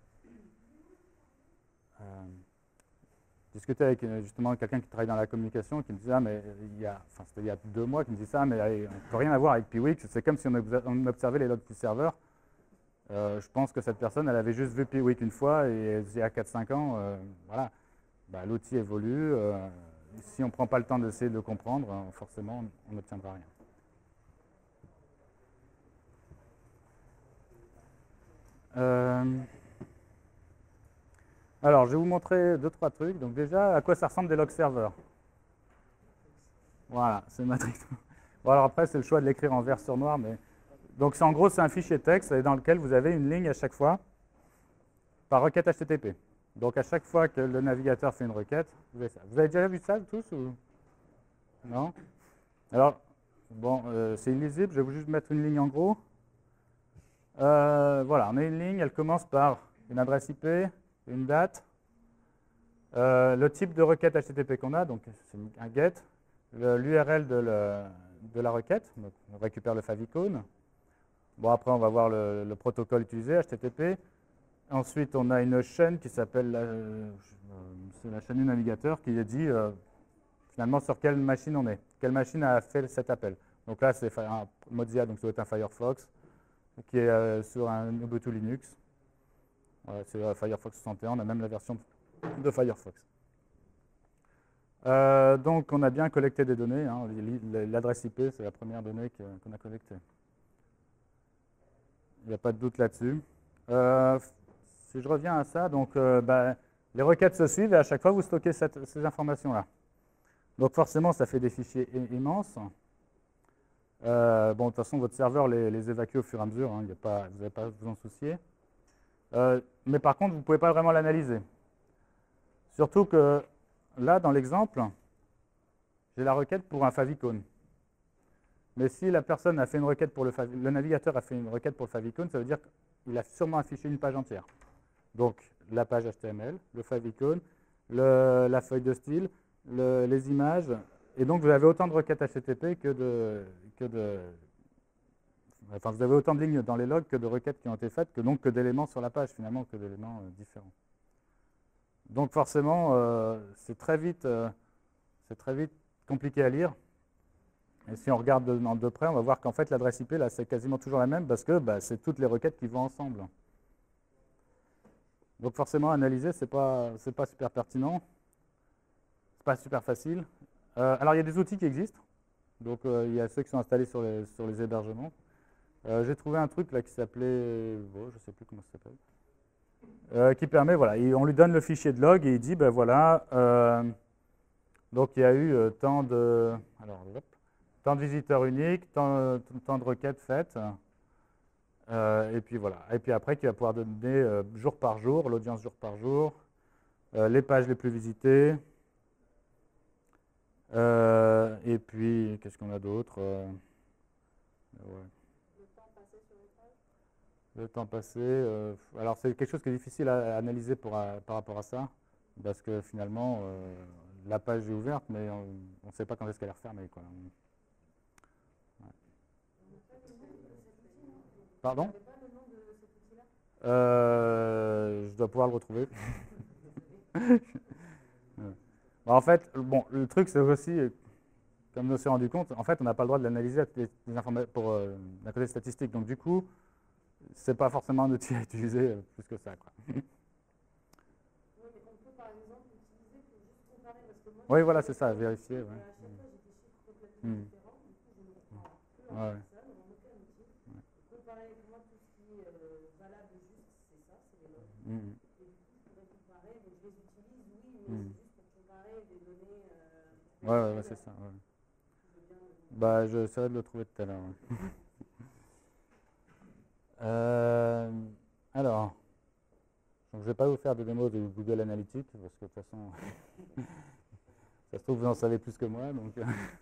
discutais avec justement quelqu'un qui travaille dans la communication qui me disait, ah, mais il y a, enfin, c'était il y a deux mois, qui me disait ça, mais allez, on ne peut rien avoir avec Piwik, c'est comme si on, on observait les logs du serveur. Euh, je pense que cette personne, elle avait juste vu Piwik une fois et il y a quatre cinq ans, euh, voilà, bah, l'outil évolue. Euh, si on ne prend pas le temps d'essayer de le comprendre, forcément, on n'obtiendra rien. Euh, alors, je vais vous montrer deux, trois trucs. Donc déjà, à quoi ça ressemble des log serveurs. Voilà, c'est Matrix. Bon, alors après, c'est le choix de l'écrire en vert sur noir, mais donc en gros, c'est un fichier texte dans lequel vous avez une ligne à chaque fois par requête H T T P. Donc à chaque fois que le navigateur fait une requête, vous avez ça. Vous avez déjà vu ça tous ou non? Alors, bon, euh, c'est illisible, je vais vous juste mettre une ligne en gros. Euh, voilà, on a une ligne, elle commence par une adresse I P, une date, euh, le type de requête H T T P qu'on a, donc c'est un get, l'U R L de, de la requête, donc on récupère le favicon. Bon, après, on va voir le, le protocole utilisé, H T T P. Ensuite, on a une chaîne qui s'appelle la, euh, c'est la chaîne du navigateur qui dit euh, finalement sur quelle machine on est, quelle machine a fait cet appel. Donc là, c'est un Mozilla, donc ça doit être un Firefox, qui est euh, sur un Ubuntu Linux. Voilà, c'est euh, Firefox soixante et un, on a même la version de Firefox. Euh, donc on a bien collecté des données, hein, l'adresse I P, c'est la première donnée qu'on a collectée. Il n'y a pas de doute là-dessus. Euh, si je reviens à ça, donc euh, bah, les requêtes se suivent et à chaque fois vous stockez cette, ces informations-là. Donc forcément, ça fait des fichiers immenses. Euh, bon, de toute façon, votre serveur les, les évacue au fur et à mesure, hein, y a pas, vous n'avez pas à vous en soucier. Euh, mais par contre, vous ne pouvez pas vraiment l'analyser. Surtout que là, dans l'exemple, j'ai la requête pour un favicon. Mais si la personne a fait une requête pour le favicon, le navigateur a fait une requête pour le favicon, ça veut dire qu'il a sûrement affiché une page entière. Donc, la page H T M L, le favicon, le, la feuille de style, le, les images. Et donc, vous avez autant de requêtes H T T P que de, que de... Enfin, vous avez autant de lignes dans les logs que de requêtes qui ont été faites, que donc que d'éléments sur la page, finalement, que d'éléments euh, différents. Donc, forcément, euh, c'est très vite, euh, c'est très vite compliqué à lire. Et si on regarde de, de près, on va voir qu'en fait, l'adresse I P, là, c'est quasiment toujours la même parce que bah, c'est toutes les requêtes qui vont ensemble. Donc, forcément, analyser, ce n'est pas, c'est pas super pertinent. C'est pas super facile. Euh, alors, il y a des outils qui existent. Donc, euh, il y a ceux qui sont installés sur les, sur les hébergements. Euh, J'ai trouvé un truc là qui s'appelait, bon, je ne sais plus comment ça s'appelle, euh, qui permet, voilà, et on lui donne le fichier de log et il dit, ben voilà, euh, donc il y a eu euh, tant de, alors, hop, tant de visiteurs uniques, tant, tant de requêtes faites, euh, et puis voilà. Et puis après, tu vas pouvoir donner euh, jour par jour, l'audience jour par jour, euh, les pages les plus visitées, euh, et puis, qu'est-ce qu'on a d'autre euh, ouais. Le temps passé, euh, alors c'est quelque chose qui est difficile à analyser pour, à, par rapport à ça, parce que finalement, euh, la page est ouverte, mais on ne sait pas quand est-ce qu'elle est refermée, quoi. Ouais. Pardon euh, Je dois pouvoir le retrouver. Bon, en fait, bon, le truc, c'est aussi, comme on s'est rendu compte, en fait, on n'a pas le droit de l'analyser pour euh, la côté statistique. Donc, du coup, c'est pas forcément un outil à utiliser euh, plus que ça, quoi. Oui, voilà, c'est ça, vérifier. Ouais. Mmh. Ouais. Mmh. Mmh. Ouais, ouais, ouais, c'est ça. Ouais. Bah, j'essaierai de le trouver tout à l'heure. Ouais. euh, alors, donc je ne vais pas vous faire de démo de Google Analytics, parce que de toute façon, ça se trouve, vous en savez plus que moi. Donc,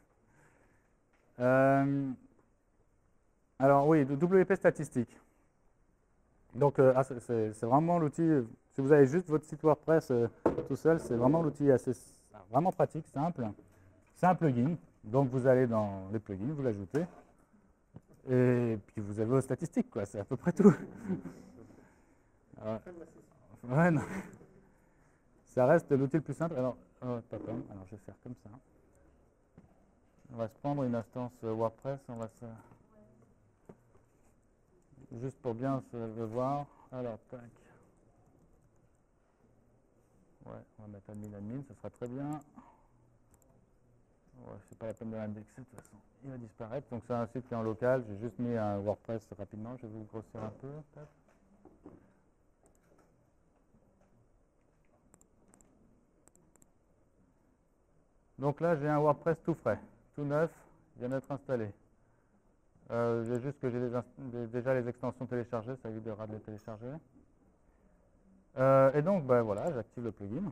euh, alors oui, W P statistique. Donc, euh, ah, c'est vraiment l'outil, si vous avez juste votre site WordPress euh, tout seul, c'est vraiment l'outil assez vraiment pratique, simple. C'est un plugin, donc vous allez dans les plugins, vous l'ajoutez, et puis vous avez vos statistiques, quoi. C'est à peu près tout. Ouais. Ouais, non. Ça reste l'outil le plus simple. Alors, oh, pas comme. Alors, je vais faire comme ça. On va se prendre une instance WordPress, on va se... juste pour bien se le voir. Alors, tac. Ouais, on va mettre admin admin, ça sera très bien. Ouais, c'est pas la peine de l'indexer de toute façon. Il va disparaître. Donc c'est un site qui est en local. J'ai juste mis un WordPress rapidement. Je vais vous grossir un peu. Donc là, j'ai un WordPress tout frais, tout neuf, il vient d'être installé. Euh, j'ai juste que j'ai déjà les extensions téléchargées, ça évitera de les télécharger. Euh, et donc, ben voilà, j'active le plugin.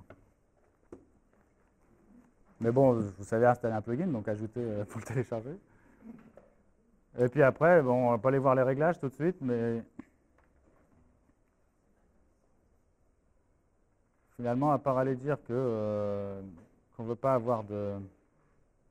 Mais bon, vous savez installer un plugin, donc ajouter euh, pour le télécharger. Et puis après, bon, on va pas aller voir les réglages tout de suite, mais finalement, à part aller dire que euh, qu'on ne veut pas avoir de,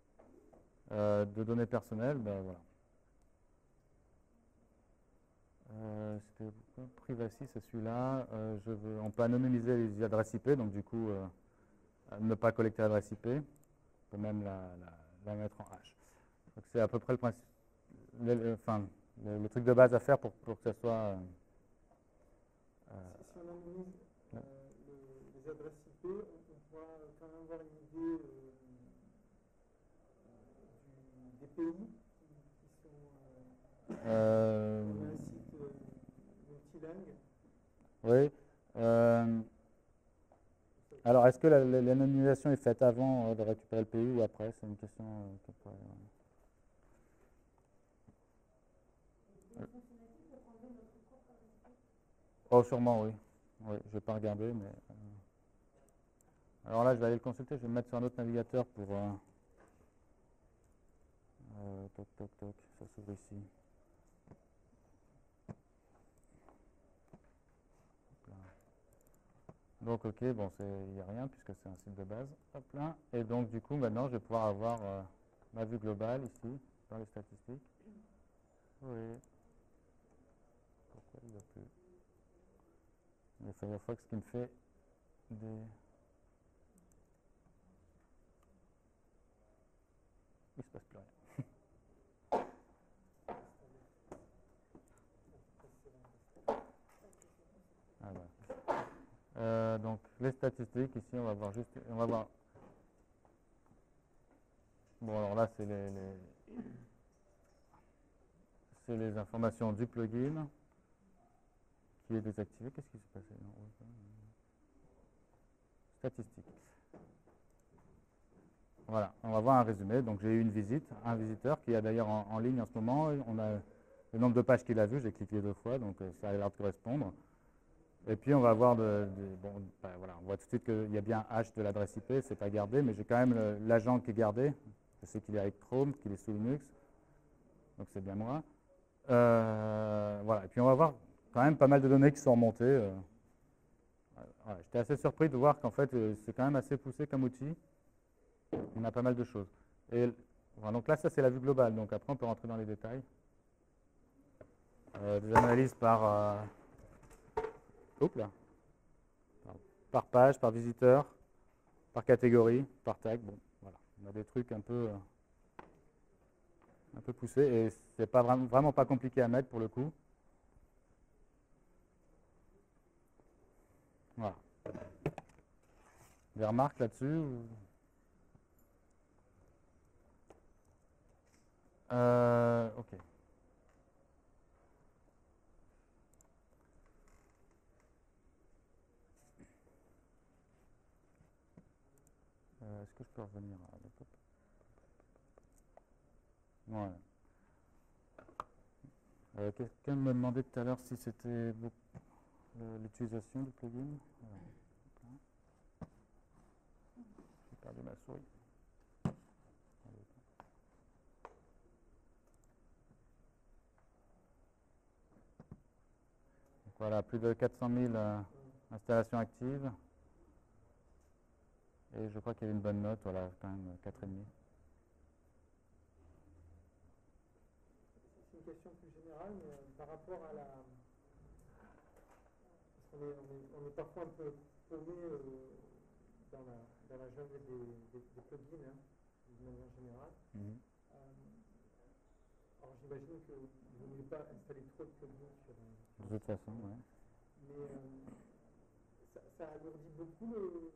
euh, de données personnelles, ben voilà. Euh, C'était privacy, c'est celui-là. Euh, je veux, on peut anonymiser les adresses I P, donc du coup, euh, ne pas collecter l'adresse I P. On peut même la, la, la mettre en hash. Donc c'est à peu près le principe, le, le, enfin, le, le truc de base à faire pour, pour que ça soit... Euh, euh, si, si on anonymise euh, le, les adresses I P, on, on pourra quand même avoir une idée euh, du, des pays qui, qui sont... Euh, euh, on a un site euh, multilingue. Oui. Euh, alors, est-ce que l'anonymisation est faite avant euh, de récupérer le pays ou après? C'est une question euh, que pourrait, euh. Oh, sûrement, oui. Oui, je ne vais pas regarder, mais... Euh, alors là, je vais aller le consulter. Je vais me mettre sur un autre navigateur pour... Euh, euh, toc, toc, toc. Ça s'ouvre ici. Donc, ok, bon, il n'y a rien puisque c'est un site de base. Hop là. Et donc, du coup, maintenant, je vais pouvoir avoir euh, ma vue globale ici, dans les statistiques. Oui. Pourquoi il ne va plus? Il y a Firefox qui me fait des... Il ne se passe plus rien. Ah, voilà. Euh, donc les statistiques, ici on va voir juste, on va voir. Bon alors là c'est les, les c'est les informations du plugin qui est désactivé. Qu'est-ce qui s'est passé? Non, statistiques. Voilà, on va voir un résumé. Donc j'ai eu une visite, un visiteur qui est d'ailleurs en, en ligne en ce moment. On a le nombre de pages qu'il a vues, j'ai cliqué deux fois, donc ça a l'air de correspondre. Et puis on va voir, de, de, bon, ben voilà, on voit tout de suite qu'il y a bien un hash de l'adresse I P, c'est pas gardé, mais j'ai quand même l'agent qui est gardé. Je sais qu'il est avec Chrome, qu'il est sous Linux, donc c'est bien moi. Euh, voilà, et puis on va voir quand même pas mal de données qui sont remontées. Euh, voilà, j'étais assez surpris de voir qu'en fait c'est quand même assez poussé comme outil. On a pas mal de choses. Et voilà, donc là ça c'est la vue globale, donc après on peut rentrer dans les détails. Euh, des analyses par... Euh, Oups là. Par page, par visiteur, par catégorie, par tag. Bon, voilà. On a des trucs un peu, euh, un peu poussés et c'est pas vraiment, vraiment pas compliqué à mettre pour le coup. Voilà. Des remarques là-dessus ou... euh, Ok. Euh, Est-ce que je peux revenir à l'époque? Ouais. Euh, Quelqu'un me demandait tout à l'heure si c'était l'utilisation du plugin. Ouais. J'ai perdu ma souris. Donc voilà, plus de quatre cent mille euh, installations actives. Et je crois qu'il y avait une bonne note, voilà, quand même quatre virgule cinq. C'est une question plus générale, mais euh, par rapport à la... Parce qu'on est, on est, on est parfois un peu paumé euh, dans, la, dans la jungle des, des, des plugins, hein, de manière générale. Mm-hmm. euh, alors j'imagine que vous ne voulez pas installer trop de plugins sur... De toute façon, oui. Mais euh, ça, ça alourdit beaucoup le...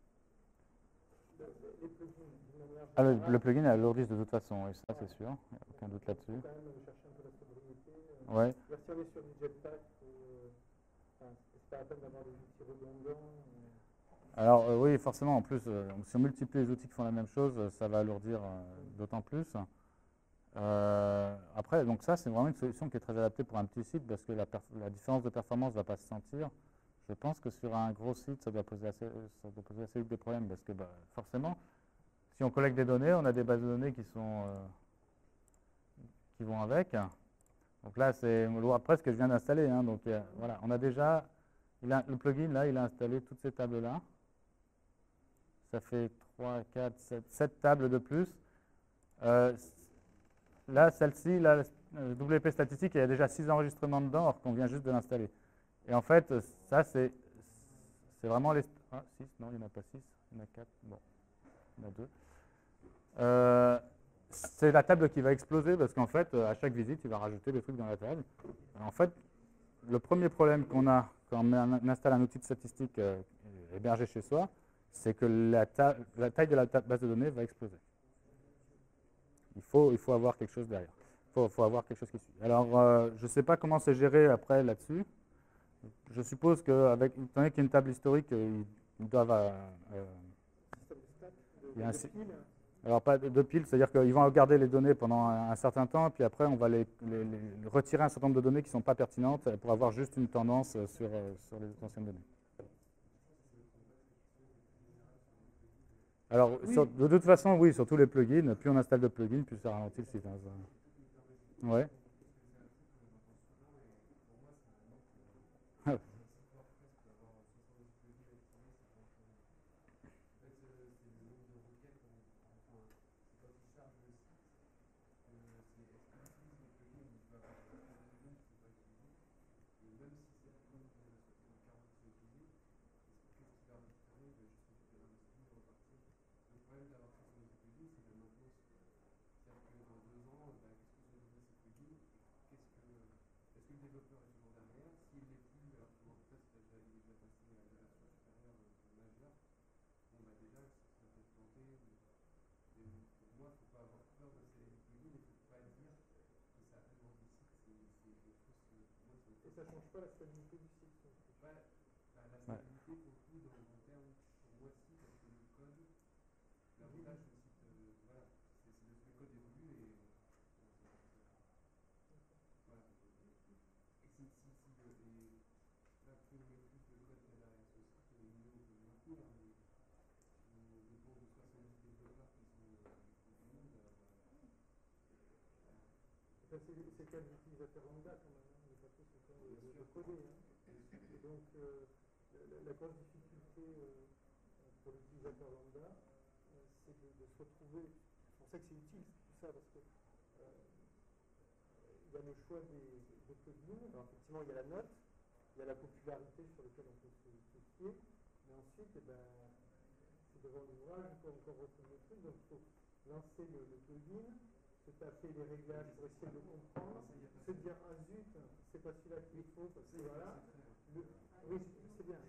Les plugins, d'une manière ah, le, le plugin alourdit de toute façon, et ça ouais. C'est sûr, il n'y a aucun doute là-dessus. Il faut quand même chercher un peu la sobriété. Euh, ouais. Si on est sur du Jetpack, euh, enfin, c'est pas la peine d'avoir des outils redondants. Euh. Alors euh, oui, forcément, en plus, euh, si on multiplie les outils qui font la même chose, ça va alourdir euh, mmh. d'autant plus. Euh, après, donc ça, c'est vraiment une solution qui est très adaptée pour un petit site parce que la, la différence de performance ne va pas se sentir. Je pense que sur un gros site, ça doit poser assez, ça doit poser assez vite des problèmes parce que bah, forcément, si on collecte des données, on a des bases de données qui sont euh, qui vont avec. Donc là, c'est le WordPress que je viens d'installer. Hein, donc euh, voilà, on a déjà il a, le plugin là, il a installé toutes ces tables là. Ça fait trois, quatre, sept, sept tables de plus. Euh, là, celle-ci, là, euh, W P statistique, il y a déjà six enregistrements dedans, alors qu'on vient juste de l'installer. Et en fait, ça, c'est vraiment les... Ah, six, non, il n'y en a pas six, il y en a quatre, bon, il y en a deux. Euh, c'est la table qui va exploser, parce qu'en fait, à chaque visite, il va rajouter des trucs dans la table. En fait, le premier problème qu'on a quand on installe un outil de statistique euh, hébergé chez soi, c'est que la, la taille de la base de données va exploser. Il faut, il faut avoir quelque chose derrière. Il faut, faut avoir quelque chose qui suit. Alors, euh, je ne sais pas comment c'est géré après là-dessus. Je suppose qu'avec, étant donné qu'il y a une table historique, ils, ils doivent... Euh, euh, il y a un, alors, pas de, de pile, c'est-à-dire qu'ils vont regarder les données pendant un, un certain temps, puis après, on va les, les, les retirer un certain nombre de données qui ne sont pas pertinentes pour avoir juste une tendance sur, sur les anciennes données. Alors, oui. sur, de toute façon, oui, sur tous les plugins, plus on installe de plugins, plus ça ralentit le site. Hein, ça. Ouais. Et ça ne change pas la stabilité du site. Ouais, la stabilité, pour le coup, dans le long terme, pour moi aussi, parce que le code, l'avantage du site, euh, voilà, c'est que le code évolue et. Voilà. Et si, si, si, et là, plus on met plus de code qu'il y a derrière ce site, et mieux on peut le maintenir. Mais on dépend de soixante-dix développeurs qui sont du monde. C'est le cas de l'utilisateur lambda quand même. De coder. Hein. Et donc, euh, la, la grosse difficulté euh, pour l'utilisateur lambda, euh, c'est de, de se retrouver. On sait que c'est utile tout ça parce que euh, il y a le choix des, des plugins. Alors, effectivement, il y a la note, il y a la popularité sur laquelle on peut se, se fier, mais ensuite, eh ben, c'est devant l'ouvrage, on peut encore retrouver le truc. Donc, il faut lancer le, le plugin, se taper les réglages pour essayer de le comprendre, se dire ah zut, c'est pas celui-là qu'il faut parce que voilà. Le, oui, c'est bien.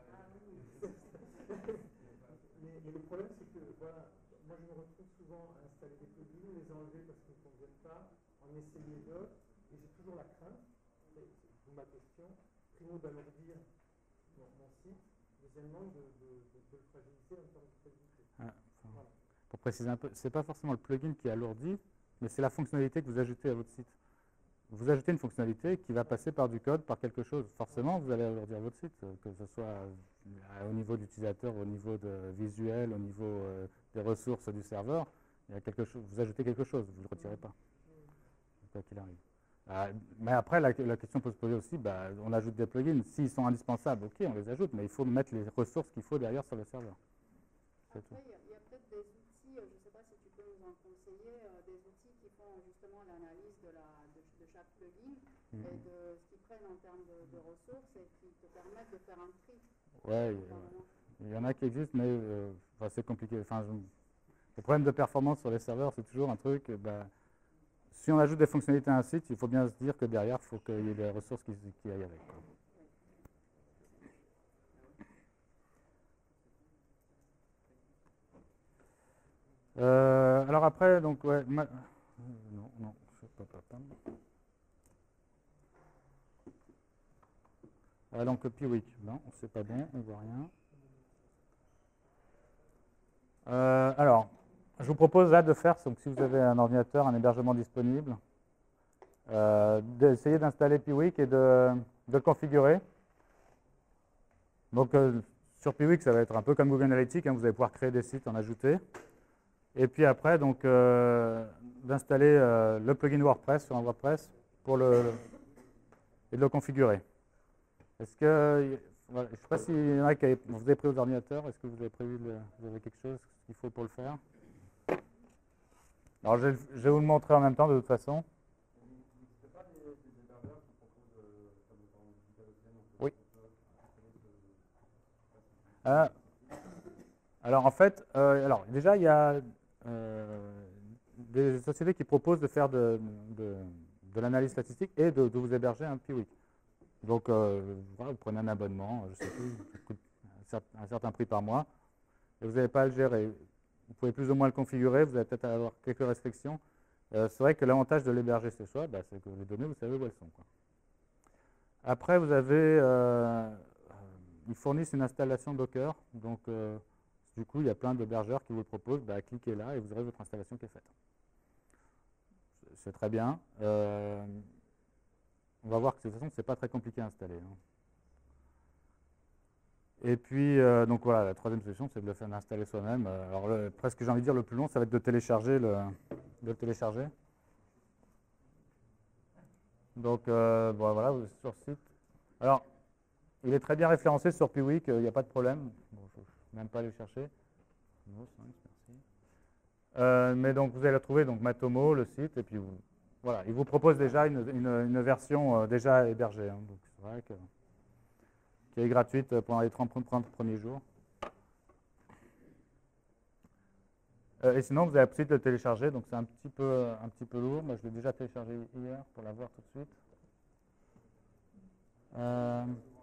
mais, mais le problème c'est que voilà, moi je me retrouve souvent à installer des plugins, les enlever parce qu'ils ne conviennent pas, en essayer d'autres, et j'ai toujours la crainte, c'est ma question, primo d'alourdir mon, mon site, deuxièmement de, de, de, de le fragiliser en termes de stabilité. Ah, enfin, voilà. Pour préciser un peu, c'est pas forcément le plugin qui alourdit, mais c'est la fonctionnalité que vous ajoutez à votre site. Vous ajoutez une fonctionnalité qui va passer par du code, par quelque chose. Forcément, vous allez alourdir votre site, que ce soit au niveau d'utilisateur, au niveau de visuel, au niveau euh, des ressources du serveur. Il y a quelque chose, vous ajoutez quelque chose, vous ne le retirez pas, quoi qu'il arrive. Euh, mais après, la, la question peut se poser aussi, bah, on ajoute des plugins. S'ils sont indispensables, ok, on les ajoute, mais il faut mettre les ressources qu'il faut derrière sur le serveur. Après, il y a, a peut-être des outils, je ne sais pas si tu peux nous en conseiller, euh, des outils qui font justement l'analyse de, de, de chaque plugin mmh. et de ce qu'ils prennent en termes de, de ressources et qui te permettent de faire un tri. Ouais, il y, y en a qui existent, mais euh, enfin, c'est compliqué. Enfin, je, le problème de performance sur les serveurs, c'est toujours un truc, bah, si on ajoute des fonctionnalités à un site, il faut bien se dire que derrière, il faut qu'il y ait des ressources qui, qui aillent avec. Quoi. Euh, alors après, donc, ouais, ma... non, non, c'est pas papa. Ah, donc Piwik, non, c'est pas bon, on voit rien. Euh, alors, je vous propose là de faire, donc si vous avez un ordinateur, un hébergement disponible, euh, d'essayer d'installer Piwik et de, de le configurer. Donc euh, sur Piwik, ça va être un peu comme Google Analytics, hein, vous allez pouvoir créer des sites, en ajouter. Et puis après, donc, euh, d'installer euh, le plugin WordPress sur un WordPress pour le, et de le configurer. Est-ce que, voilà, je ne sais pas si y en a qui avez, vous avez pris vos ordinateurs, est-ce que vous avez prévu, le, vous avez quelque chose qu'il faut pour le faire? Alors, je, je vais vous le montrer en même temps de toute façon. Euh, alors en fait, euh, alors, déjà il y a euh, des sociétés qui proposent de faire de, de, de l'analyse statistique et de, de vous héberger un Piwik. Donc euh, voilà, vous prenez un abonnement, je sais plus, ça coûte un certain prix par mois, et vous n'avez pas à le gérer. Vous pouvez plus ou moins le configurer, vous allez peut-être avoir quelques restrictions. Euh, c'est vrai que l'avantage de l'héberger chez soi, bah, c'est que les données, vous savez où elles sont, quoi. Après, vous avez, euh, ils fournissent une installation Docker, donc euh, du coup, il y a plein d'hébergeurs qui vous le proposent, bah, cliquez là et vous aurez votre installation qui est faite. C'est très bien. Euh, on va voir que de toute façon, ce n'est pas très compliqué à installer, hein. Et puis, euh, donc voilà, la troisième solution, c'est de le faire installer soi-même. Alors, le, presque, j'ai envie de dire, le plus long, ça va être de télécharger le, de le télécharger. Donc, euh, bon, voilà, vous êtes sur le site. Alors, il est très bien référencé sur Piwik, il n'y a pas de problème. Bon, je ne vais même pas aller le chercher. Euh, mais donc, vous allez le trouver, donc Matomo, le site, et puis vous, voilà, il vous propose déjà une, une, une version euh, déjà hébergée, hein, donc c'est vrai que, qui est gratuite pendant les trente premiers jours. Euh, et sinon, vous avez la possibilité de le télécharger, donc c'est un petit peu, un petit peu lourd. Moi, je l'ai déjà téléchargé hier pour l'avoir tout de suite. Euh,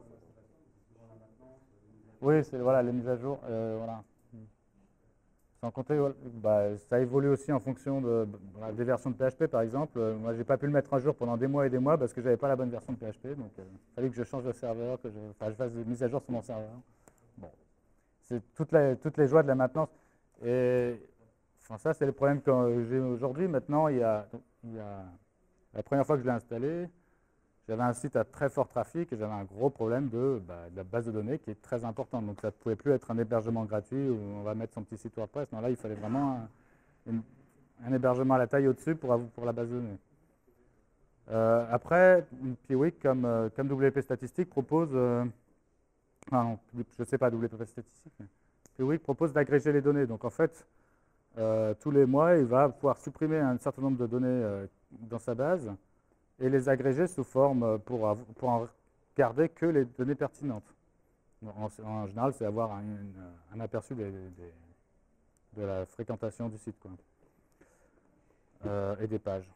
oui, c'est voilà, les mises à jour. Euh, voilà. Sans compter, bah, ça évolue aussi en fonction de, bah, des versions de P H P, par exemple. Euh, moi, j'ai pas pu le mettre à jour pendant des mois et des mois parce que j'avais pas la bonne version de P H P. Donc, il euh, fallait que je change de serveur, que je, enfin, je fasse des mises à jour sur mon serveur. Bon, c'est toute la, toutes les joies de la maintenance. Et enfin, ça, c'est le problème que j'ai aujourd'hui. Maintenant, il y, a, il y a la première fois que je l'ai installé, j'avais un site à très fort trafic et j'avais un gros problème de, bah, de la base de données qui est très importante. Donc ça ne pouvait plus être un hébergement gratuit où on va mettre son petit site WordPress. Non, là, il fallait vraiment un, une, un hébergement à la taille au-dessus pour, pour la base de données. Euh, après, Piwik, comme, euh, comme W P Statistique, propose, euh, enfin, je ne sais pas W P Statistique, mais Piwik propose d'agréger les données. Donc en fait, euh, tous les mois, il va pouvoir supprimer un certain nombre de données euh, dans sa base et les agréger sous forme pour, pour en garder que les données pertinentes. En, en général, c'est avoir un, une, un aperçu des, des, de la fréquentation du site, quoi. Euh, et des pages.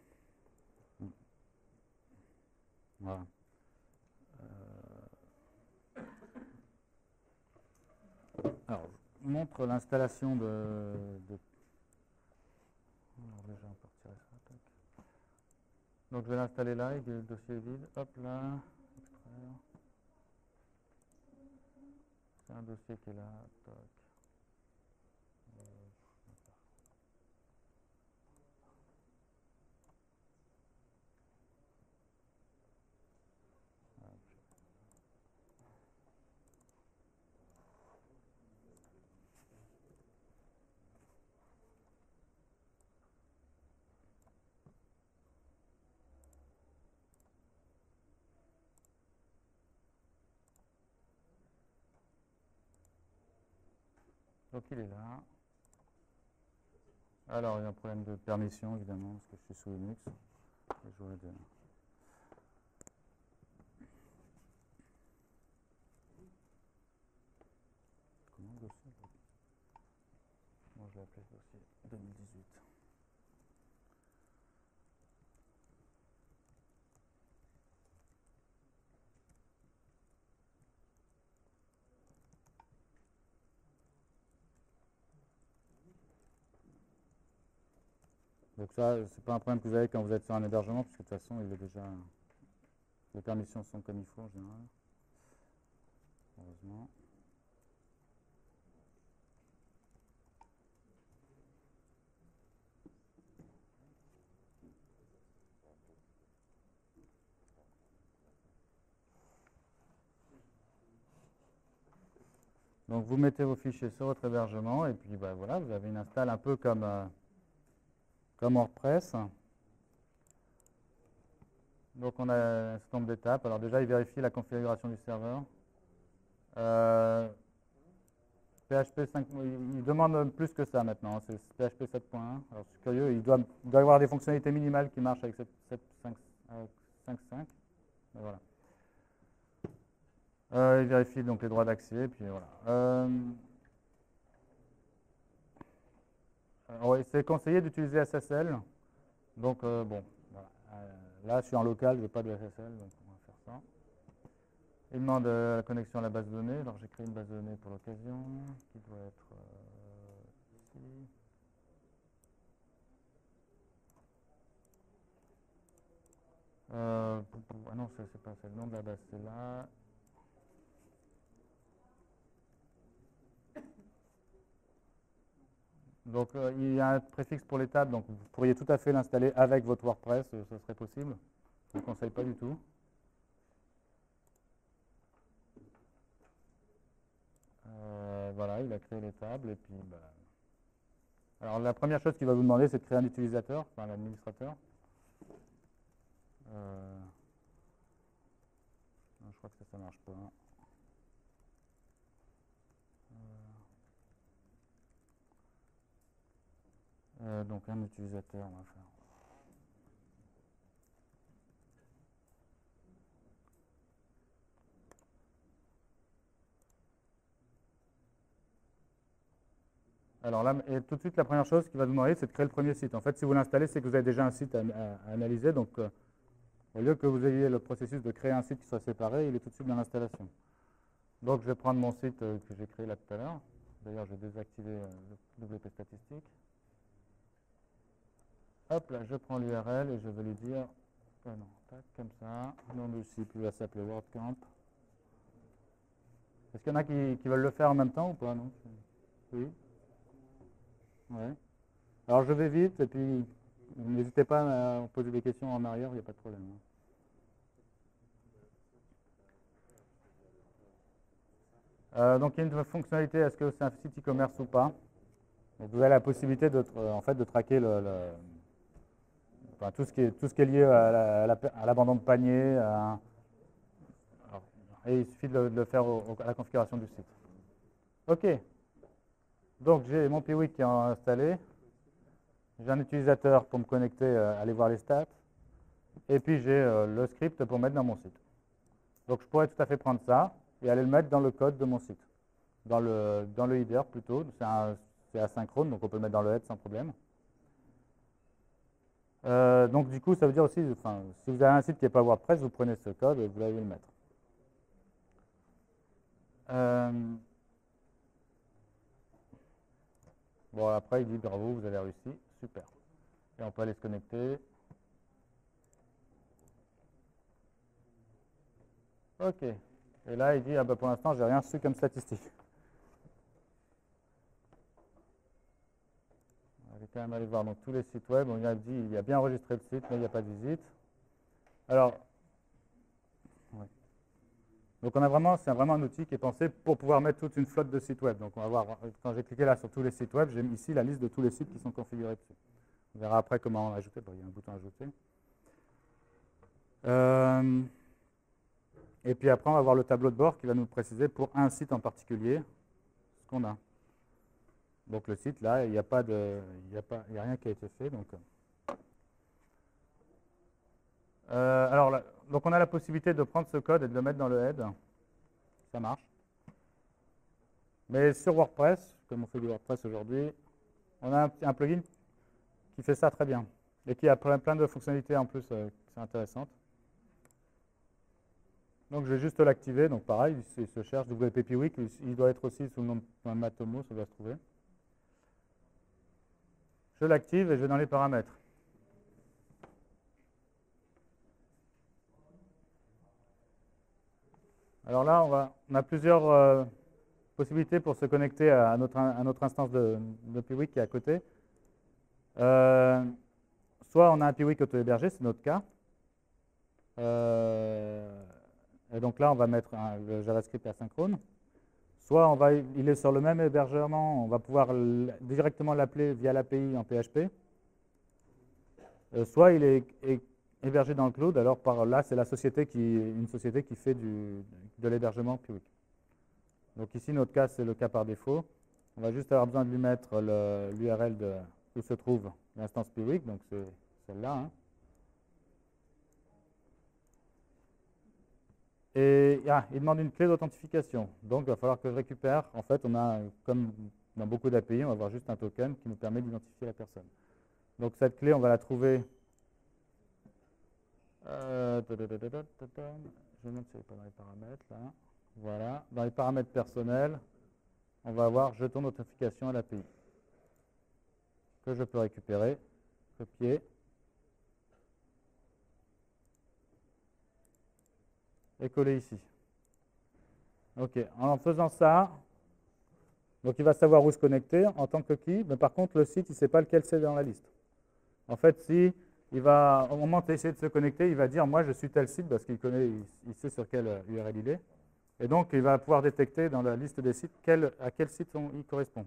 Voilà. Euh, alors, je vous montre l'installation de, de... Alors, déjà, on peut retirer ça. Tac. Donc, je vais l'installer là, avec le dossier vide. Hop là. Extraire. C'est un dossier qui est là. Tac. Donc il est là. Alors il y a un problème de permission évidemment, parce que je suis sous Linux. De... Comment le dossier? Moi je vais appeler ce dossier deux mille dix-huit. Donc ça, c'est pas un problème que vous avez quand vous êtes sur un hébergement, puisque de toute façon, il est déjà, les permissions sont comme il faut en général. Heureusement. Donc vous mettez vos fichiers sur votre hébergement, et puis bah, voilà, vous avez une install un peu comme, euh, comme WordPress. Donc on a un certain nombre d'étapes. Alors déjà, il vérifie la configuration du serveur. Euh, P H P cinq, il demande plus que ça maintenant, c'est P H P sept point un. Alors c'est curieux, il doit, il doit y avoir des fonctionnalités minimales qui marchent avec cinq point cinq. Voilà. Euh, il vérifie donc les droits d'accès, puis voilà. Euh, ouais, c'est conseillé d'utiliser S S L. Donc, euh, bon, voilà. Euh, là, je suis en local, je n'ai pas de S S L, donc on va faire ça. Il demande euh, la connexion à la base de données. Alors, j'ai créé une base de données pour l'occasion, qui doit être euh, ici. Euh, ah non, c'est pas c'est le nom de la base, c'est là. Donc, euh, il y a un préfixe pour les tables, donc vous pourriez tout à fait l'installer avec votre WordPress, euh, ce serait possible. Je ne le conseille pas du tout. Euh, voilà, il a créé les tables, et puis, bah... alors, la première chose qu'il va vous demander, c'est de créer un utilisateur, enfin l'administrateur. Euh... Je crois que ça, ça marche pas. Euh, donc un utilisateur, on va faire. Alors là, et tout de suite, la première chose qu'il va vous demander, c'est de créer le premier site. En fait, si vous l'installez, c'est que vous avez déjà un site à, à, à analyser. Donc, euh, au lieu que vous ayez le processus de créer un site qui soit séparé, il est tout de suite dans l'installation. Donc, je vais prendre mon site euh, que j'ai créé là tout à l'heure. D'ailleurs, je vais désactiver euh, le W P statistique. Hop là, je prends l'U R L et je vais lui dire, oh non, tac, comme ça, nom du site, il va s'appeler WordCamp. Est-ce qu'il y en a qui, qui veulent le faire en même temps ou pas, non? Oui. Ouais. Alors je vais vite et puis n'hésitez pas à me poser des questions en arrière, il n'y a pas de problème. Euh, donc il y a une fonctionnalité, est-ce que c'est un site e-commerce ou pas? Donc, vous avez la possibilité de, en fait, de traquer le, le, enfin, tout, ce qui est, tout ce qui est lié à l'abandon la, de panier. À, alors, et il suffit de le, de le faire au, à la configuration du site. Ok. Donc j'ai mon Piwik qui est installé. J'ai un utilisateur pour me connecter, euh, aller voir les stats. Et puis j'ai euh, le script pour mettre dans mon site. Donc je pourrais tout à fait prendre ça et aller le mettre dans le code de mon site. Dans le, dans le header plutôt. C'est asynchrone, donc on peut le mettre dans le head sans problème. Euh, donc du coup, ça veut dire aussi, enfin, si vous avez un site qui n'est pas WordPress, vous prenez ce code et vous allez le mettre. Euh, bon, après, il dit bravo, vous avez réussi. Super. Et on peut aller se connecter. Ok. Et là, il dit, ah bah, pour l'instant, j'ai rien reçu comme statistique. On va quand même aller voir donc, tous les sites web. On a dit, il a bien enregistré le site, mais il n'y a pas de visite. Alors, ouais. Donc on a vraiment, c'est vraiment un outil qui est pensé pour pouvoir mettre toute une flotte de sites web. Donc on va voir, quand j'ai cliqué là sur tous les sites web, j'ai mis ici la liste de tous les sites qui sont configurés dessus. On verra après comment ajouter. Bon, il y a un bouton ajouter. Euh, et puis après, on va voir le tableau de bord qui va nous préciser pour un site en particulier ce qu'on a. Donc le site, là, il n'y a pas de, il n'y a pas, il n'y a rien qui a été fait. Donc, euh, alors, là, donc on a la possibilité de prendre ce code et de le mettre dans le head. Ça marche. Mais sur WordPress, comme on fait du WordPress aujourd'hui, on a un, un plugin qui fait ça très bien et qui a plein, plein de fonctionnalités en plus euh, qui sont intéressantes. Donc je vais juste l'activer. Donc pareil, il se cherche W P Piwik, il doit être aussi sous le nom de Matomo, ça doit se trouver. Je l'active et je vais dans les paramètres. Alors là, on, va, on a plusieurs euh, possibilités pour se connecter à notre, à notre instance de, de Piwik qui est à côté. Euh, soit on a un Piwik auto-hébergé, c'est notre cas. Euh, et donc là, on va mettre un, le JavaScript asynchrone. Soit on va, il est sur le même hébergement, on va pouvoir directement l'appeler via l'A P I en P H P. Euh, soit il est, est hébergé dans le cloud, alors par là, c'est la société qui, une société qui fait du, de l'hébergement Piwik. Donc ici, notre cas, c'est le cas par défaut. On va juste avoir besoin de lui mettre l'U R L de où se trouve l'instance Piwik, donc c'est celle-là. Hein. Et ah, il demande une clé d'authentification. Donc, il va falloir que je récupère. En fait, on a, comme dans beaucoup d'A P I, on va avoir juste un token qui nous permet d'identifier la personne. Donc, cette clé, on va la trouver. Euh, je me demande si elle n'est pas dans les paramètres, là. Voilà. Dans les paramètres personnels, on va avoir jeton d'authentification à l'A P I. Que je peux récupérer, copier. Et coller ici. OK. En faisant ça, donc il va savoir où se connecter en tant que qui, mais par contre, le site, il ne sait pas lequel c'est dans la liste. En fait, si il va, au moment d'essayer de se connecter, il va dire, moi, je suis tel site, parce qu'il connaît, il, il sait sur quel U R L il est. Et donc, il va pouvoir détecter dans la liste des sites quel, à quel site on, il correspond.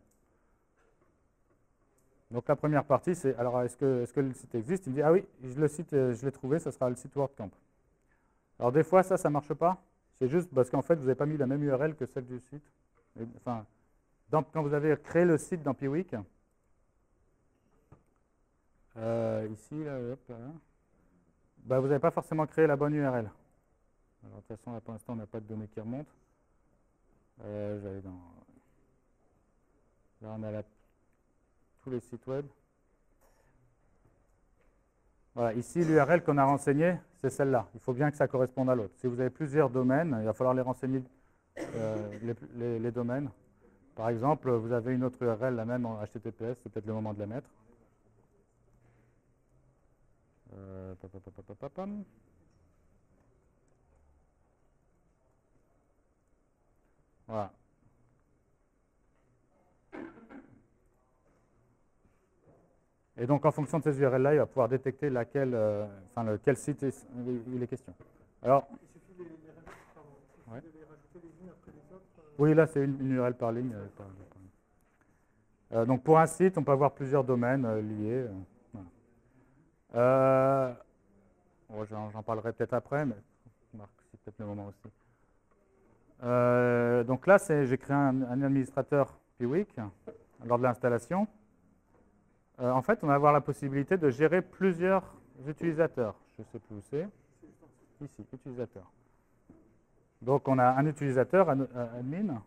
Donc, la première partie, c'est, alors, est-ce que, est-ce que le site existe? Il me dit, ah oui, le site, je l'ai trouvé, ce sera le site WordCamp. Alors, des fois, ça, ça ne marche pas. C'est juste parce qu'en fait, vous n'avez pas mis la même U R L que celle du site. Et, enfin, dans, quand vous avez créé le site dans Piwik, euh, ici, là, hop, là, bah, vous n'avez pas forcément créé la bonne U R L. Alors, de toute façon, là, pour l'instant, on n'a pas de données qui remontent. Euh, J'allais dans... Là, on a la... tous les sites web. Voilà, ici, l'U R L qu'on a renseignée, c'est celle-là. Il faut bien que ça corresponde à l'autre. Si vous avez plusieurs domaines, il va falloir les renseigner, euh, les, les, les domaines. Par exemple, vous avez une autre U R L, la même en H T T P S, c'est peut-être le moment de la mettre. Euh, voilà. Et donc, en fonction de ces U R L-là, il va pouvoir détecter laquelle, euh, enfin, le, quel site est, il est question. Alors, Il suffit de les, les rajouter, pardon, il suffit ouais. de les rajouter les unes après les autres. Euh... Oui, là, c'est une, une U R L par ligne. Euh, par, par. Euh, donc, pour un site, on peut avoir plusieurs domaines euh, liés. Euh, voilà. euh, bon, J'en parlerai peut-être après, mais c'est peut-être le moment aussi. Euh, donc là, j'ai créé un, un administrateur Piwik lors de l'installation. Euh, en fait, on va avoir la possibilité de gérer plusieurs utilisateurs. Je ne sais plus où c'est. Ici, utilisateur. Donc, on a un utilisateur admin.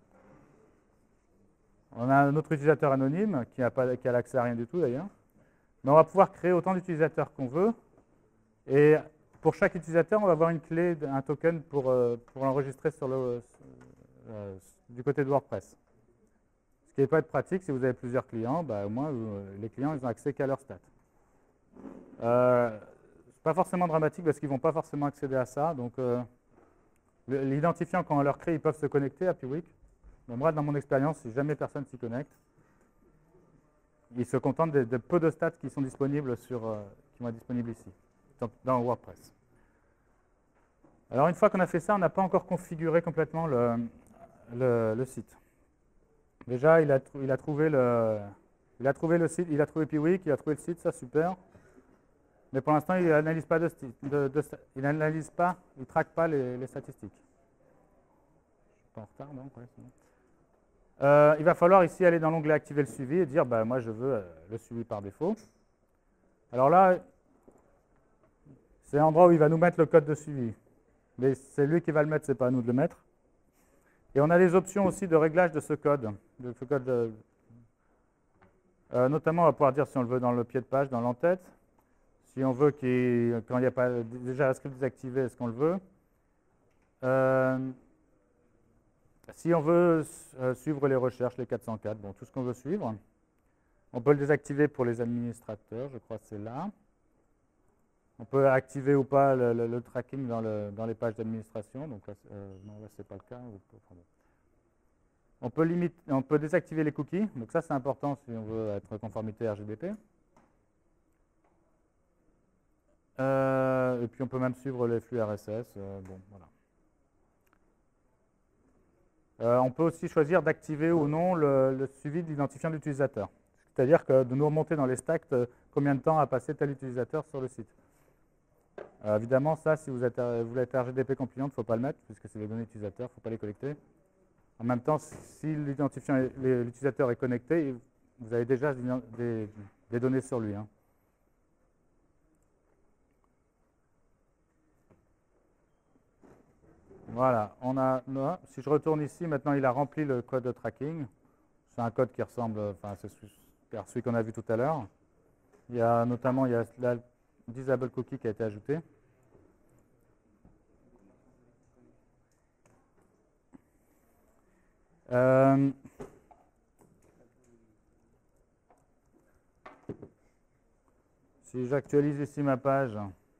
On a un autre utilisateur anonyme qui n'a pas qui a l'accès à rien du tout d'ailleurs. Mais on va pouvoir créer autant d'utilisateurs qu'on veut. Et pour chaque utilisateur, on va avoir une clé, un token pour, euh, pour l'enregistrer sur le, euh, du côté de WordPress. Ce qui ne peut pas être pratique si vous avez plusieurs clients, bah, au moins euh, les clients ils ont accès qu'à leur stats. Euh, c'est pas forcément dramatique parce qu'ils ne vont pas forcément accéder à ça. Donc euh, l'identifiant, quand on leur crée, ils peuvent se connecter à Piwik. Mais moi, dans mon expérience, si jamais personne s'y connecte, ils se contentent de, de peu de stats qui sont disponibles sur, euh, qui vont être disponibles ici, dans, dans WordPress. Alors une fois qu'on a fait ça, on n'a pas encore configuré complètement le, le, le site. Déjà, il a, il a trouvé le, il a trouvé le site, il a trouvé Piwik, il a trouvé le site, ça super. Mais pour l'instant, il n'analyse pas de, de, de, il n'analyse pas, il traque pas les, les statistiques. Je suis pas en retard, donc ouais, c'est bon. Euh, il va falloir ici aller dans l'onglet activer le suivi et dire, bah, moi je veux euh, le suivi par défaut. Alors là, c'est l'endroit où il va nous mettre le code de suivi. Mais c'est lui qui va le mettre, c'est pas à nous de le mettre. Et on a des options aussi de réglage de ce code. De ce code de, euh, notamment, on va pouvoir dire si on le veut dans le pied de page, dans l'entête. Si on veut qu'il, quand il n'y a pas déjà un script désactivé, est-ce qu'on le veut? euh, Si on veut euh, suivre les recherches, les quatre cent quatre, bon, tout ce qu'on veut suivre. On peut le désactiver pour les administrateurs, je crois que c'est là. On peut activer ou pas le, le, le tracking dans, le, dans les pages d'administration. Donc là, euh, non, là, c'est pas le cas. On peut, limite, on peut désactiver les cookies. Donc ça, c'est important si on veut être conformité R G B P. Euh, et puis, on peut même suivre les flux R S S. Euh, bon, voilà. Euh, on peut aussi choisir d'activer ou non le, le suivi de l'identifiant de l'utilisateur. C'est-à-dire que de nous remonter dans les stacks euh, combien de temps a passé tel utilisateur sur le site. Euh, évidemment, ça, si vous êtes, vous voulez être R G D P compliant, il ne faut pas le mettre, puisque c'est les données utilisateurs, il ne faut pas les collecter. En même temps, si l'identifiant, l'utilisateur est connecté, vous avez déjà des, des données sur lui. Hein. Voilà, on a, non, si je retourne ici, maintenant il a rempli le code de tracking. C'est un code qui ressemble, enfin c'est celui qu'on a vu tout à l'heure. Il y a notamment il y a la disable cookie qui a été ajouté. Euh, si j'actualise ici ma page,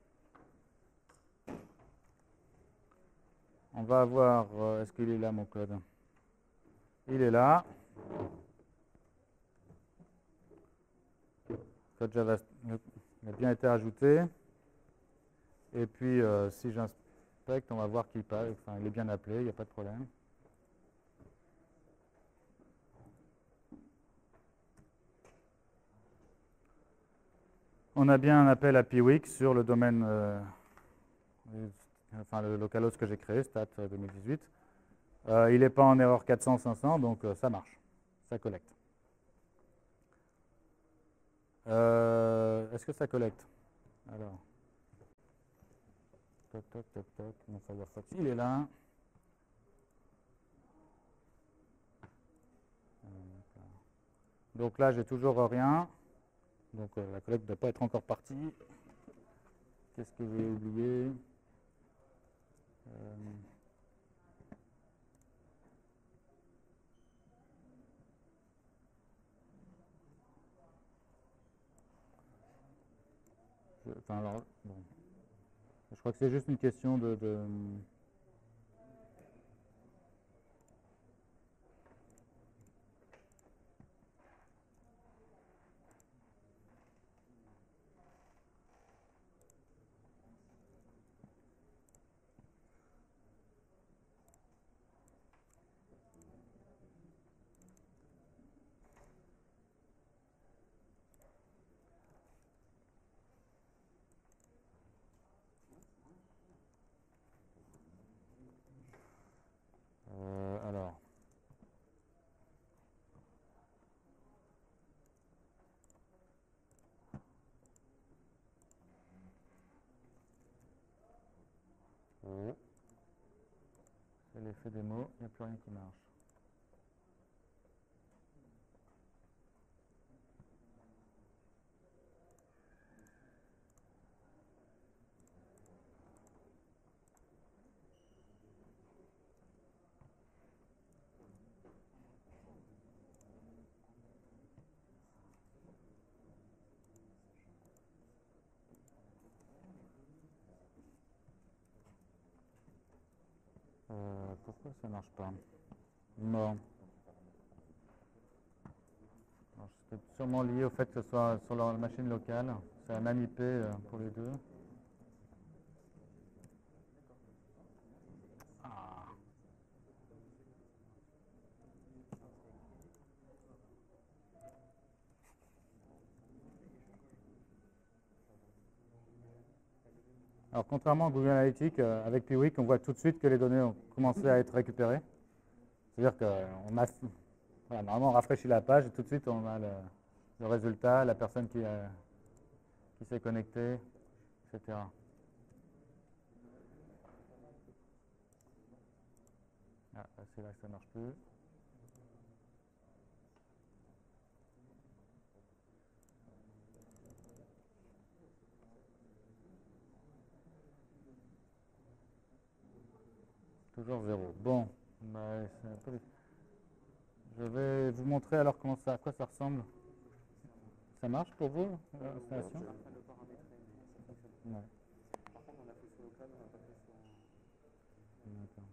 on va avoir, euh, est-ce qu'il est là mon code? Il est là. Le code Java a bien été ajouté. Et puis euh, si j'inspecte, on va voir qu'il passe, enfin il est bien appelé, il n'y a pas de problème. On a bien un appel à Piwik sur le domaine, euh, enfin le localhost que j'ai créé, stat deux mille dix-huit. Euh, il n'est pas en erreur quatre cents cinq cents, donc euh, ça marche, ça collecte. Euh, Est-ce que ça collecte? Alors, toc, toc, toc, toc, mon Firefox, il est là. Donc là, j'ai toujours rien. Donc euh, la collecte ne doit pas être encore partie. Qu'est-ce que j'ai oublié? euh, je, enfin, alors, bon. Je crois que c'est juste une question de, de euh, alors. Oh. C'est l'effet des mots, il n'y a plus rien qui marche. Euh, pourquoi ça marche pas? Bon. C'est sûrement lié au fait que ce soit sur la machine locale. C'est la même I P euh, pour les deux. Ah. Alors contrairement à Google Analytics, euh, avec Piwik, on voit tout de suite que les données ont commencé à être récupérées. C'est-à-dire qu'on a, voilà, normalement on rafraîchit la page et tout de suite on a le, le résultat, la personne qui, a, qui s'est connectée, et cetera. Ah, c'est là que ça ne marche plus. Toujours zéro. Bon, bah, un peu... je vais vous montrer alors comment ça, à quoi ça ressemble. Ça marche pour vous, l'installation? Ouais. Par contre, on a fait sur local, on n'a pas fait sur. D'accord.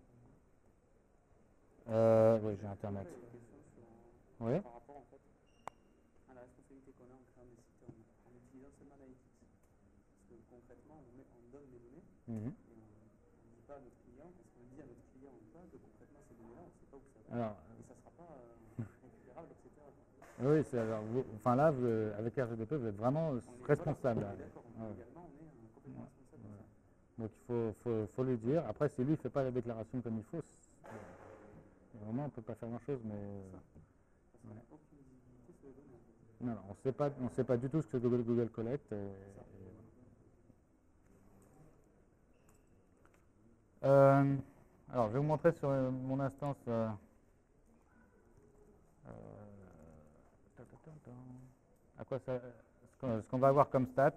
Euh, oui, j'ai internet. Oui. Par rapport en fait à la responsabilité qu'on a en créant des sites en, en utilisant seulement Analytics. Parce que concrètement, on, met, on donne des données Mmh. et on ne dit pas à notre client, parce qu'on dit à notre client ou pas que concrètement ces données-là, on ne sait pas où ça va. Alors, et ça ne sera pas euh, récupérable, et cetera. oui, c'est alors, vous, enfin là, vous, avec R G D P, vous êtes vraiment On est, responsable. voilà, on est d'accord, Ouais. légalement, on est euh, complètement responsable de Ouais. ça. Donc il faut, faut, faut lui dire. Après, si lui ne fait pas la déclaration comme il faut, vraiment, on ne peut pas faire grand-chose. Mais Parce qu'on n'a aucune visibilité sur les données. non, non, on ne sait pas, on sait pas du tout ce que Google, Google collecte. Et, et voilà. euh, alors, je vais vous montrer sur euh, mon instance euh, euh, à quoi ça, ce qu'on ce qu'on va avoir comme stat.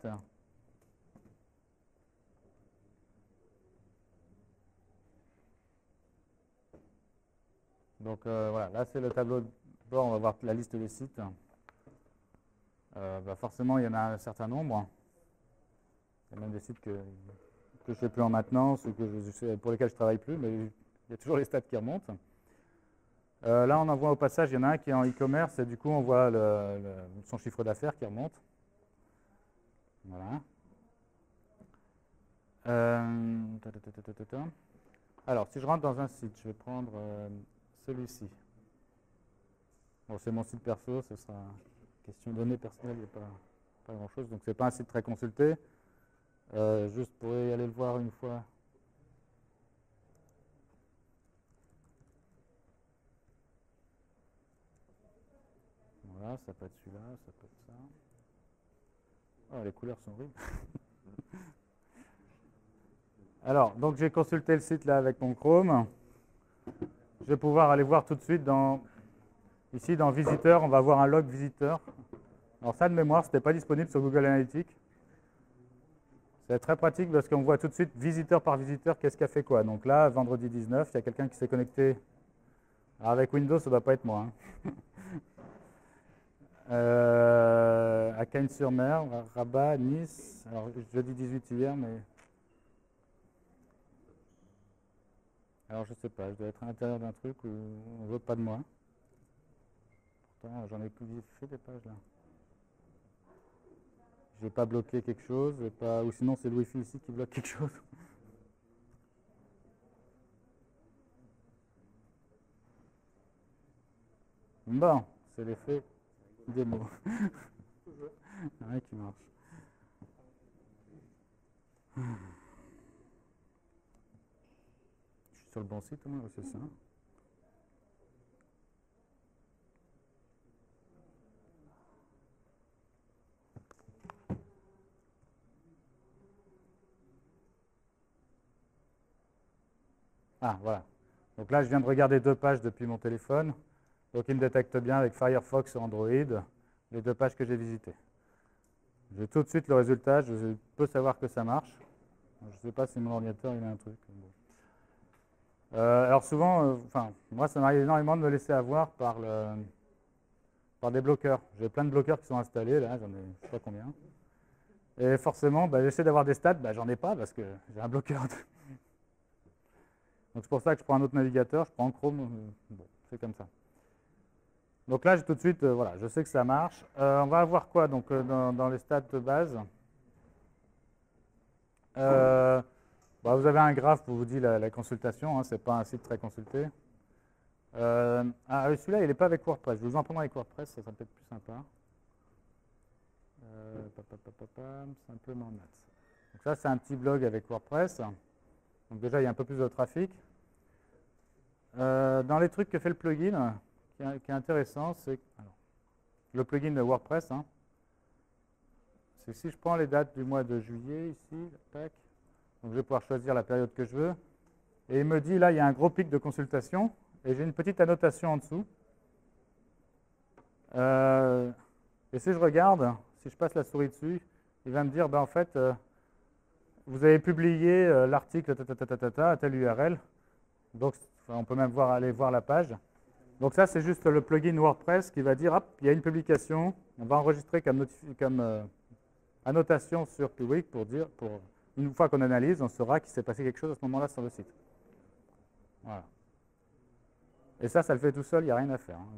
Donc euh, voilà, là c'est le tableau de bord, on va voir la liste des sites. Euh, bah forcément, il y en a un certain nombre. Il y a même des sites que, que je ne fais plus en maintenance ou que je, pour lesquels je ne travaille plus, mais il y a toujours les stats qui remontent. Euh, là, on en voit au passage, il y en a un qui est en e-commerce et du coup, on voit le, le, son chiffre d'affaires qui remonte. Voilà. Euh, ta, ta, ta, ta, ta, ta. Alors, si je rentre dans un site, je vais prendre euh, celui-ci. Bon, c'est mon site perso, ce sera question de données personnelles, il n'y a pas, pas grand-chose. Donc, ce n'est pas un site très consulté. Euh, juste pour y aller le voir une fois. Voilà, ça peut être celui-là, ça peut être ça. Oh, les couleurs sont horribles. Alors, donc j'ai consulté le site là avec mon Chrome. Je vais pouvoir aller voir tout de suite dans, ici dans Visiteur, on va voir un log visiteur. Alors ça de mémoire, ce n'était pas disponible sur Google Analytics. C'est très pratique parce qu'on voit tout de suite visiteur par visiteur qu'est-ce qu'a fait quoi. Donc là, vendredi dix-neuf, il y a quelqu'un qui s'est connecté. Alors avec Windows, ça ne doit pas être moi. Hein. euh, à Cagnes-sur-Mer, Rabat, Nice. Alors jeudi dix-huit hier, mais... Alors je sais pas, je dois être à l'intérieur d'un truc où on ne veut pas de moi. Pourtant, j'en ai plus fait des pages là. Je n'ai pas bloqué quelque chose, pas... ou sinon c'est le Wi-Fi ici qui bloque quelque chose. Bon, c'est l'effet démo. Rien qui marche. Je suis sur le bon site, moi, c'est ça. Ah, voilà. Donc là, je viens de regarder deux pages depuis mon téléphone. Donc il me détecte bien avec Firefox sur Android les deux pages que j'ai visitées. J'ai tout de suite le résultat, je peux savoir que ça marche. Je ne sais pas si mon ordinateur il a un truc. Bon. Euh, alors souvent, euh, enfin, moi ça m'arrive énormément de me laisser avoir par, le, par des bloqueurs. J'ai plein de bloqueurs qui sont installés, là, j'en ai je ne sais pas combien. Et forcément, bah, j'essaie d'avoir des stats, bah, j'en ai pas parce que j'ai un bloqueur. Donc c'est pour ça que je prends un autre navigateur, je prends Chrome, euh, bon, c'est comme ça. Donc là, j'ai tout de suite, euh, voilà, je sais que ça marche. Euh, on va avoir quoi donc euh, dans, dans les stats de base euh, bah, vous avez un graphe pour vous dire la, la consultation, hein, ce n'est pas un site très consulté. Euh, ah, celui-là, il n'est pas avec WordPress. Je vais vous en prendre avec WordPress, ça sera peut-être plus sympa. Euh, pa, pa, pa, pa, pa, simplement Nats. Donc ça, c'est un petit blog avec WordPress. Donc déjà, il y a un peu plus de trafic. Euh, dans les trucs que fait le plugin, qui est, qui est intéressant, c'est le plugin de WordPress. Hein, c'est si je prends les dates du mois de juillet, ici, tac, donc je vais pouvoir choisir la période que je veux. Et il me dit, là, il y a un gros pic de consultation, et j'ai une petite annotation en dessous. Euh, et si je regarde, si je passe la souris dessus, il va me dire, ben, en fait, euh, vous avez publié euh, l'article à telle U R L. Donc, on peut même voir, aller voir la page. Donc ça, c'est juste le plugin WordPress qui va dire, hop, il y a une publication, on va enregistrer comme, comme euh, annotation sur Piwik pour dire, pour, une fois qu'on analyse, on saura qu'il s'est passé quelque chose à ce moment-là sur le site. Voilà. Et ça, ça le fait tout seul, il n'y a rien à faire. Hein.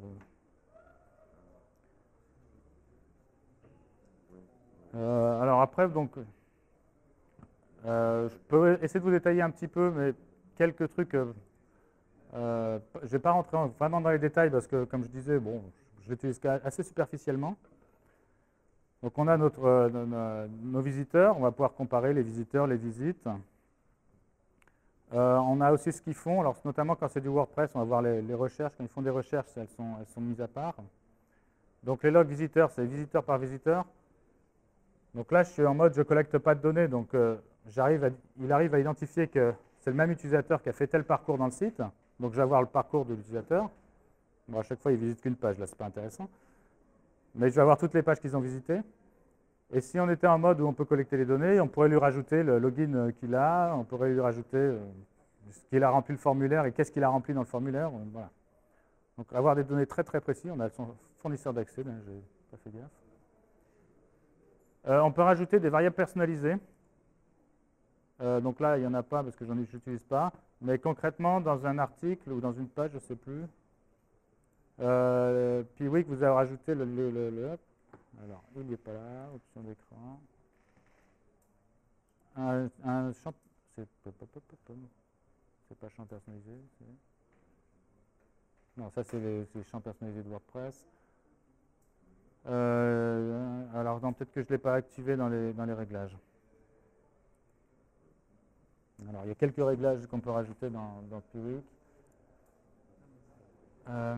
Euh, alors après, donc, euh, je peux essayer de vous détailler un petit peu, mais quelques trucs... Euh, Euh, je ne vais pas rentrer vraiment dans les détails parce que, comme je disais, bon, je l'utilise assez superficiellement. Donc, on a notre, euh, nos, nos visiteurs. On va pouvoir comparer les visiteurs, les visites. Euh, on a aussi ce qu'ils font. Alors, notamment quand c'est du WordPress, on va voir les, les recherches. Quand ils font des recherches, elles sont, elles sont mises à part. Donc, les logs visiteurs, c'est visiteur par visiteur. Donc là, je suis en mode je ne collecte pas de données. Donc, euh, j'arrive à, il arrive à identifier que c'est le même utilisateur qui a fait tel parcours dans le site. Donc je vais avoir le parcours de l'utilisateur. Bon, à chaque fois, il ne visite qu'une page, là, c'est pas intéressant. Mais je vais avoir toutes les pages qu'ils ont visitées. Et si on était en mode où on peut collecter les données, on pourrait lui rajouter le login qu'il a, on pourrait lui rajouter euh, ce qu'il a rempli le formulaire et qu'est-ce qu'il a rempli dans le formulaire. Voilà. Donc avoir des données très très précises, on a son fournisseur d'accès, je n'ai pas fait gaffe. Euh, on peut rajouter des variables personnalisées. Euh, donc là, il n'y en a pas parce que je n'utilise pas. Mais concrètement, dans un article ou dans une page, je ne sais plus, euh, puis oui, que vous avez rajouté le, le, le, le alors, il n'est pas là, option d'écran. Un, un champ, c'est pas champ personnalisé. Non, ça c'est les, les champs personnalisés de WordPress. Euh, alors, peut-être que je ne l'ai pas activé dans les, dans les réglages. Alors, il y a quelques réglages qu'on peut rajouter dans, dans Piwik. Euh,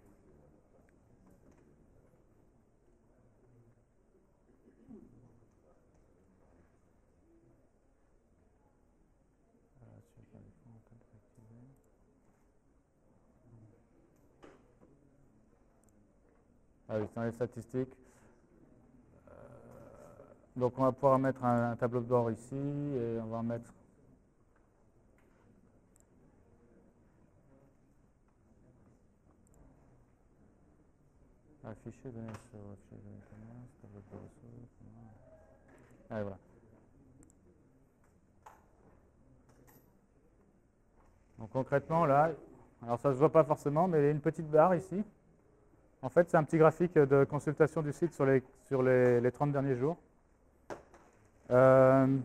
Ah oui, dans les statistiques. Euh, donc on va pouvoir mettre un, un tableau de bord ici et on va en mettre. Afficher données sur afficher données commerce, tableau de bord ressources. Allez, voilà. Donc concrètement là, alors ça ne se voit pas forcément, mais il y a une petite barre ici. En fait, c'est un petit graphique de consultation du site sur les, sur les, les trente derniers jours. Euh,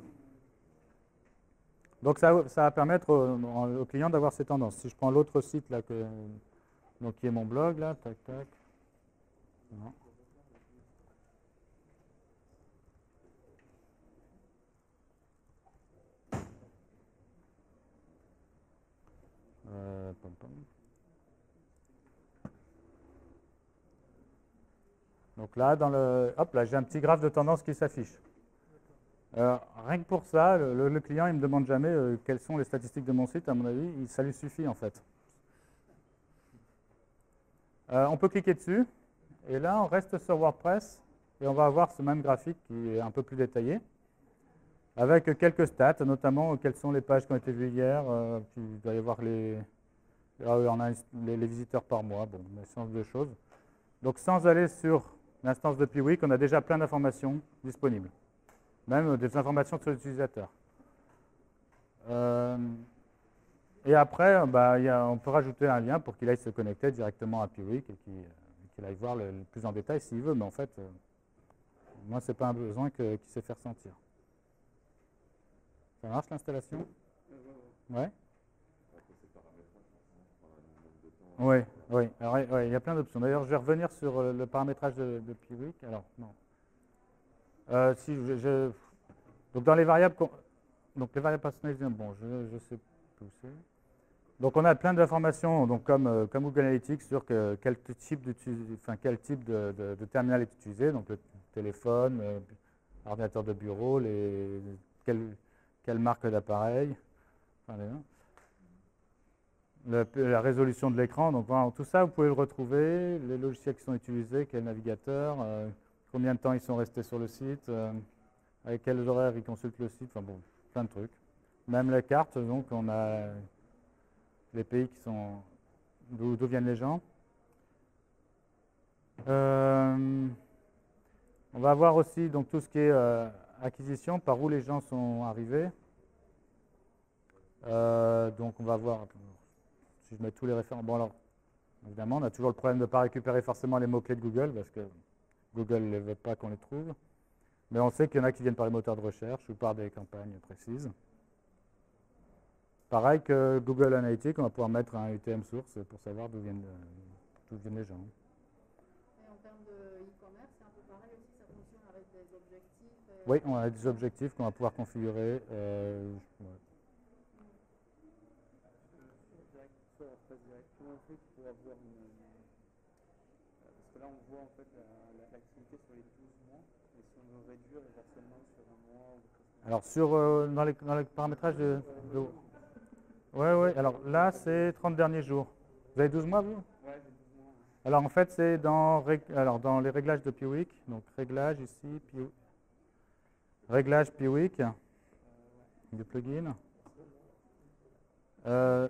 donc ça, ça va permettre au, au client d'avoir ces tendances. Si je prends l'autre site là, que, donc qui est mon blog, là, tac, tac. Non. Euh, pom, pom. Donc là, dans le, hop, là, j'ai un petit graphe de tendance qui s'affiche. Euh, rien que pour ça, le, le client, il ne me demande jamais euh, quelles sont les statistiques de mon site. À mon avis, ça lui suffit en fait. Euh, on peut cliquer dessus. Et là, on reste sur WordPress. Et on va avoir ce même graphique qui est un peu plus détaillé. Avec quelques stats, notamment quelles sont les pages qui ont été vues hier. Euh, puis il doit y avoir les, on a les, les visiteurs par mois. Bon, mais ce genre de choses. Donc sans aller sur l'instance de Piwik, on a déjà plein d'informations disponibles. Même des informations sur l'utilisateur. Euh, et après, bah, y a, on peut rajouter un lien pour qu'il aille se connecter directement à Piwik et qu'il qu'il aille voir le, le plus en détail s'il veut. Mais en fait, euh, moi, ce n'est pas un besoin qu'il qu sait faire sentir. Ça marche l'installation? Ouais. Oui, oui. Alors, ouais, il y a plein d'options. D'ailleurs, je vais revenir sur le paramétrage de, de Piwik. Alors, non. Euh, si je, je, donc dans les variables, donc les variables personnalisées, bon, je, je sais plus où c'est. Donc on a plein d'informations, donc comme, euh, comme Google Analytics sur que, quel type, enfin, quel type de, de, de terminal est utilisé, donc le téléphone, euh, ordinateur de bureau, les, quelle, quelle marque d'appareil, enfin, le, la résolution de l'écran. Donc voilà, tout ça, vous pouvez le retrouver, les logiciels qui sont utilisés, quel navigateur. Euh, Combien de temps ils sont restés sur le site, euh, avec quels horaires ils consultent le site, enfin bon, plein de trucs. Même les cartes, donc on a les pays qui sont d'où viennent les gens. Euh, on va avoir aussi donc tout ce qui est euh, acquisition, par où les gens sont arrivés. Euh, donc on va voir, si je mets tous les référents, bon alors, évidemment on a toujours le problème de ne pas récupérer forcément les mots-clés de Google, parce que Google ne veut pas qu'on les trouve. Mais on sait qu'il y en a qui viennent par les moteurs de recherche ou par des campagnes précises. Pareil que Google Analytics, on va pouvoir mettre un U T M source pour savoir d'où viennent, viennent les gens. Et en termes de e-commerce, c'est un peu pareil aussi, ça fonctionne avec des objectifs. Et oui, on a des objectifs qu'on va pouvoir configurer. Euh, ouais. Parce que là, on voit en fait l'activité sur les douze mois, et si on veut réduire les versements sur un mois ou quelque chose. Alors, sur, euh, dans, les, dans les paramétrages de, de, Ouais, ouais. Alors là, c'est trente derniers jours. Vous avez douze mois, vous? Ouais, j'ai douze mois. Ouais. Alors en fait, c'est dans, alors, dans les réglages de Piwik. Donc réglage ici, Piwik. Réglage Piwik du plugin. Euh,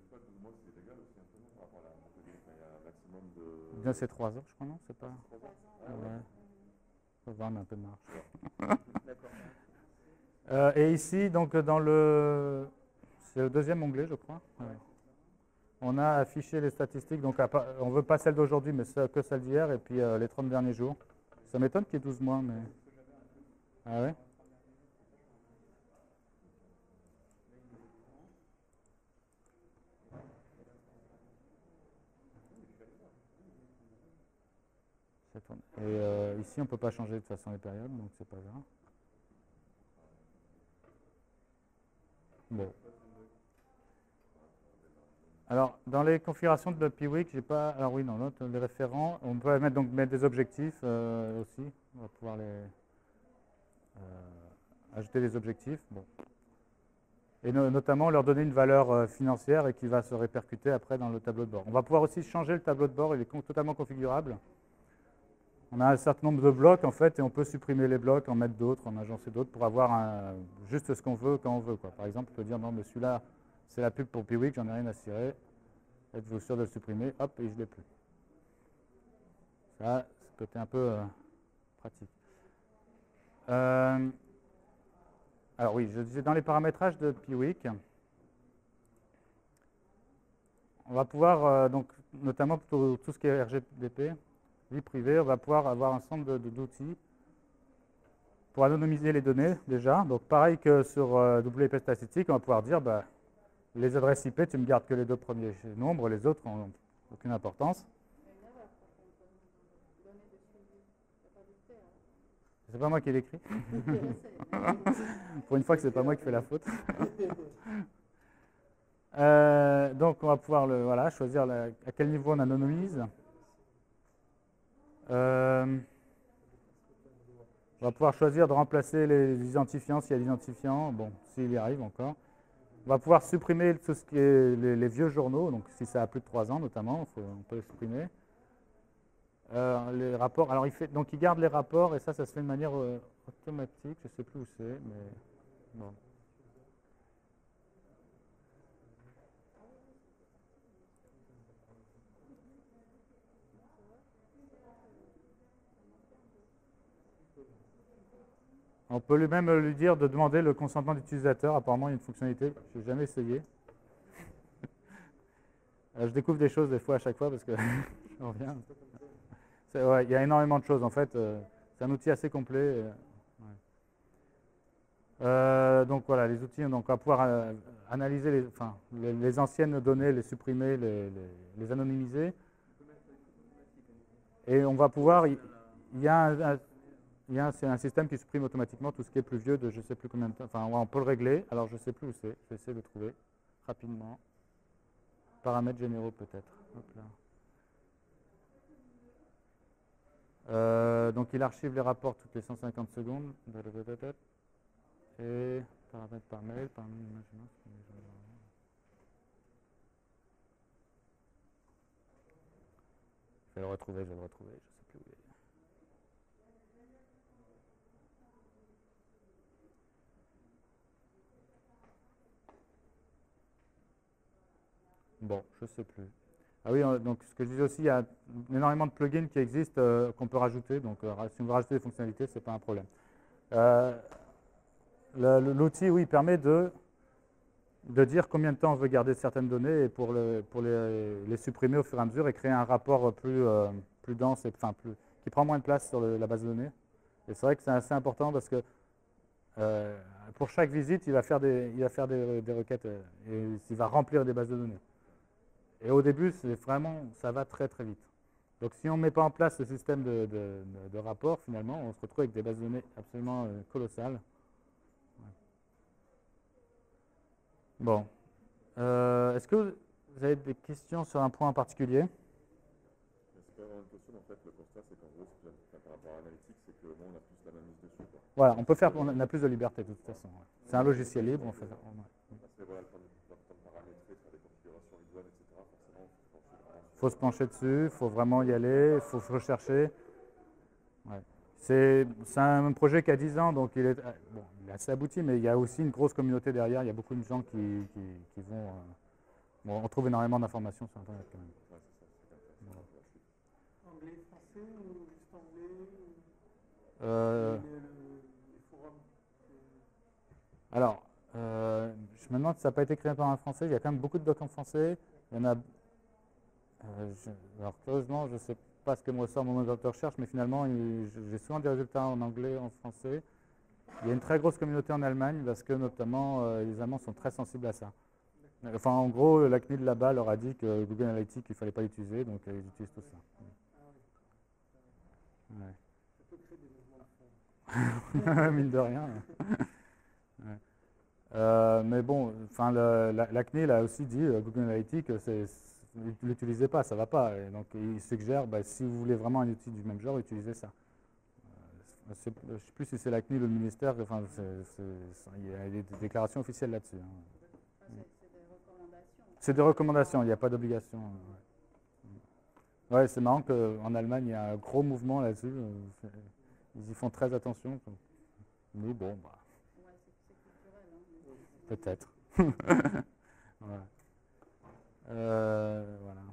bien c'est trois heures, je crois, non? C'est pas. Ouais. On va voir, on a un peu de marge. euh, et ici, donc dans le, c'est le deuxième onglet, je crois. Ouais. On a affiché les statistiques. Donc on ne veut pas celle d'aujourd'hui, mais que celle d'hier, et puis euh, les trente derniers jours. Ça m'étonne qu'il y ait douze mois, mais. Ah ouais? Et euh, ici, on ne peut pas changer de toute façon les périodes, donc c'est pas grave. Bon. Alors, dans les configurations de Piwik, j'ai pas. Alors oui, non, note les référents. On peut mettre donc mettre des objectifs euh, aussi. On va pouvoir les euh, ajouter des objectifs. Bon. Et no notamment leur donner une valeur euh, financière et qui va se répercuter après dans le tableau de bord. On va pouvoir aussi changer le tableau de bord. Il est totalement configurable. On a un certain nombre de blocs en fait et on peut supprimer les blocs, en mettre d'autres, en agencer d'autres pour avoir un, juste ce qu'on veut quand on veut, quoi. Par exemple, on peut dire non mais celui-là c'est la pub pour Piwik, j'en ai rien à cirer. Êtes-vous sûr de le supprimer? Hop, et je ne l'ai plus. Ça, c'est le côté un peu euh, pratique. Euh, alors oui, je disais dans les paramétrages de Piwik, on va pouvoir, euh, donc notamment pour tout ce qui est R G B P, vie privée, on va pouvoir avoir un ensemble d'outils pour anonymiser les données déjà. Donc pareil que sur euh, W P Statistique, on va pouvoir dire bah, les adresses I P, tu me gardes que les deux premiers nombres, les autres n'ont aucune importance. C'est pas moi qui l'écris. Pour une fois que c'est pas moi qui fais la faute. euh, donc on va pouvoir le, voilà, choisir la, à quel niveau on anonymise. Euh, on va pouvoir choisir de remplacer les identifiants s'il y a des identifiants, bon, s'il y arrive encore. On va pouvoir supprimer tout ce qui est les, les vieux journaux, donc si ça a plus de trois ans notamment, faut, on peut les supprimer. Euh, les rapports, alors il fait, donc il garde les rapports et ça, ça se fait de manière euh, automatique, je ne sais plus où c'est, mais bon. On peut lui-même lui dire de demander le consentement d'utilisateur. Apparemment, il y a une fonctionnalité, je n'ai jamais essayé. Je découvre des choses des fois à chaque fois parce que je reviens. Ouais, il y a énormément de choses en fait. C'est un outil assez complet. Ouais. Euh, donc voilà, les outils, donc on va pouvoir euh, analyser les, enfin, les, les anciennes données, les supprimer, les, les, les anonymiser. Et on va pouvoir, il, il y a un, un Il y a un, c'est un système qui supprime automatiquement tout ce qui est plus vieux de je ne sais plus combien de temps. Enfin, on peut le régler. Alors, je ne sais plus où c'est. Je vais essayer de le trouver rapidement. Paramètres généraux, peut-être. Euh, donc, il archive les rapports toutes les cent cinquante secondes. Et paramètres par mail. Par mail je vais le retrouver, je vais le retrouver. Je ne sais plus où il est. Bon, je ne sais plus. Ah oui, donc ce que je disais aussi, il y a énormément de plugins qui existent euh, qu'on peut rajouter. Donc euh, si on veut rajouter des fonctionnalités, ce n'est pas un problème. Euh, L'outil, oui, permet de, de dire combien de temps on veut garder certaines données et pour, le, pour les, les supprimer au fur et à mesure et créer un rapport plus, euh, plus dense, et, enfin, plus, qui prend moins de place sur le, la base de données. Et c'est vrai que c'est assez important parce que euh, pour chaque visite, il va faire des, il va faire des, des requêtes euh, et il va remplir des bases de données. Et au début, c'est vraiment, ça va très très vite. Donc si on ne met pas en place ce système de, de, de rapport, finalement, on se retrouve avec des bases de données absolument euh, colossales. Ouais. Bon. Euh, Est-ce que vous avez des questions sur un point en particulier? C'est pas vraiment une question, en fait, le constat, c'est qu'en gros, ce que par rapport à l'analytique, c'est que bon, on a plus la main mise dessus, quoi. Voilà, on peut faire, on a plus de liberté de toute façon. Ouais. C'est un logiciel libre, on fait ça. Ouais. Parce que voilà, le temps de paramétrer faut se pencher dessus, il faut vraiment y aller, il faut se rechercher. Ouais. C'est un projet qui a dix ans, donc il est, bon, il est assez abouti, mais il y a aussi une grosse communauté derrière. Il y a beaucoup de gens qui, qui, qui vont... Euh, bon, on trouve énormément d'informations sur Internet quand même. Voilà. Anglais, français ou juste anglais ou... Euh, les, les forums, alors, euh, je me demande si ça n'a pas été créé par un Français. Il y a quand même beaucoup de docs en français. Il y en a... Euh, je, alors, heureusement, je ne sais pas ce que me ressort mon moteur de recherche, mais finalement, j'ai souvent des résultats en anglais, en français. Il y a une très grosse communauté en Allemagne parce que, notamment, euh, les Allemands sont très sensibles à ça. Enfin, en gros, la C N I L là-bas leur a dit que Google Analytics, il ne fallait pas l'utiliser, donc euh, ils utilisent tout ça. Ouais. ça peut créer des mouvements de fond. Mine de rien. Ouais. Euh, mais bon, enfin, le, la, la C N I L a aussi dit euh, Google Analytics, ne l'utilisez pas, ça ne va pas. Et donc, ils suggèrent, bah, si vous voulez vraiment un outil du même genre, utilisez ça. Euh, je ne sais plus si c'est la C N I L ou le ministère, enfin, c est, c est, il y a des déclarations officielles là-dessus. Hein. C'est des recommandations, il n'y a pas d'obligation. Ouais, ouais c'est marrant qu'en Allemagne, il y a un gros mouvement là-dessus. Ils y font très attention. Mais bon, bah, peut-être. Voilà. Euh, voilà.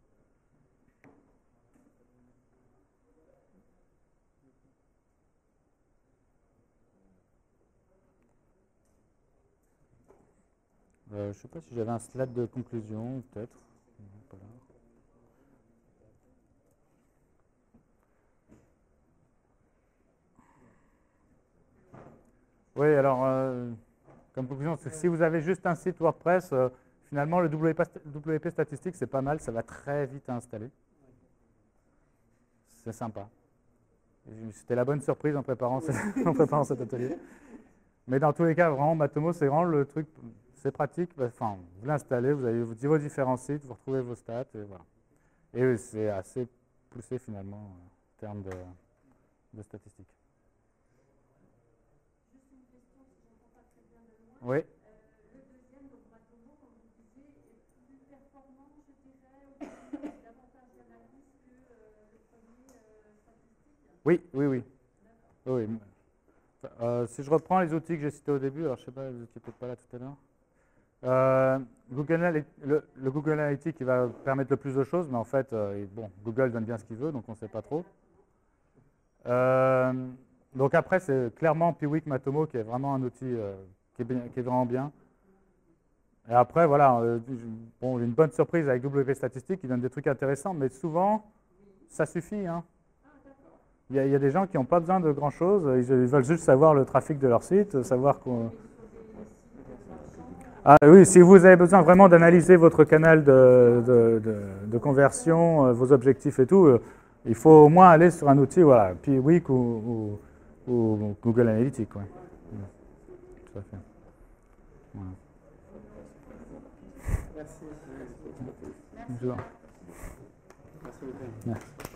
Euh, je ne sais pas si j'avais un slide de conclusion, peut-être. Oui, alors, euh, comme conclusion, si vous avez juste un site WordPress, euh, finalement, le W P statistique, c'est pas mal, ça va très vite à installer. C'est sympa. C'était la bonne surprise en préparant, en préparant cet atelier. Mais dans tous les cas, vraiment, Matomo, c'est vraiment le truc, c'est pratique. Enfin, vous l'installez, vous avez vos différents sites, vous retrouvez vos stats, et voilà. Et c'est assez poussé finalement en termes de, de statistiques. Juste une question, si je n'entends pas très bien de loin. Oui. Euh, le deuxième, donc Matomo, comme vous disiez, est plus performant, je dirais, ou plus davantage d'analyse que euh, le premier euh, statistique? Oui, oui, oui. oui. Euh, si je reprends les outils que j'ai cités au début, alors je ne sais pas, vous n'étiez peut-être pas là tout à l'heure. Euh, Google, le, le Google Analytics il va permettre le plus de choses, mais en fait, euh, bon, Google donne bien ce qu'il veut, donc on ne sait pas trop. Euh, donc après, c'est clairement Piwik Matomo qui est vraiment un outil euh, qui, est bien, qui est vraiment bien. Et après, voilà, euh, bon, une bonne surprise avec W P Statistics, qui donne des trucs intéressants, mais souvent, ça suffit. Hein. Il y, a, il y a des gens qui n'ont pas besoin de grand-chose, ils, ils veulent juste savoir le trafic de leur site, savoir qu'on... Ah oui, si vous avez besoin vraiment d'analyser votre canal de, de, de, de conversion, euh, vos objectifs et tout, euh, il faut au moins aller sur un outil, voilà, Piwik ou, ou, ou Google Analytics. Ouais. Tout à fait. Voilà. Merci. Bonjour. Merci beaucoup. Merci.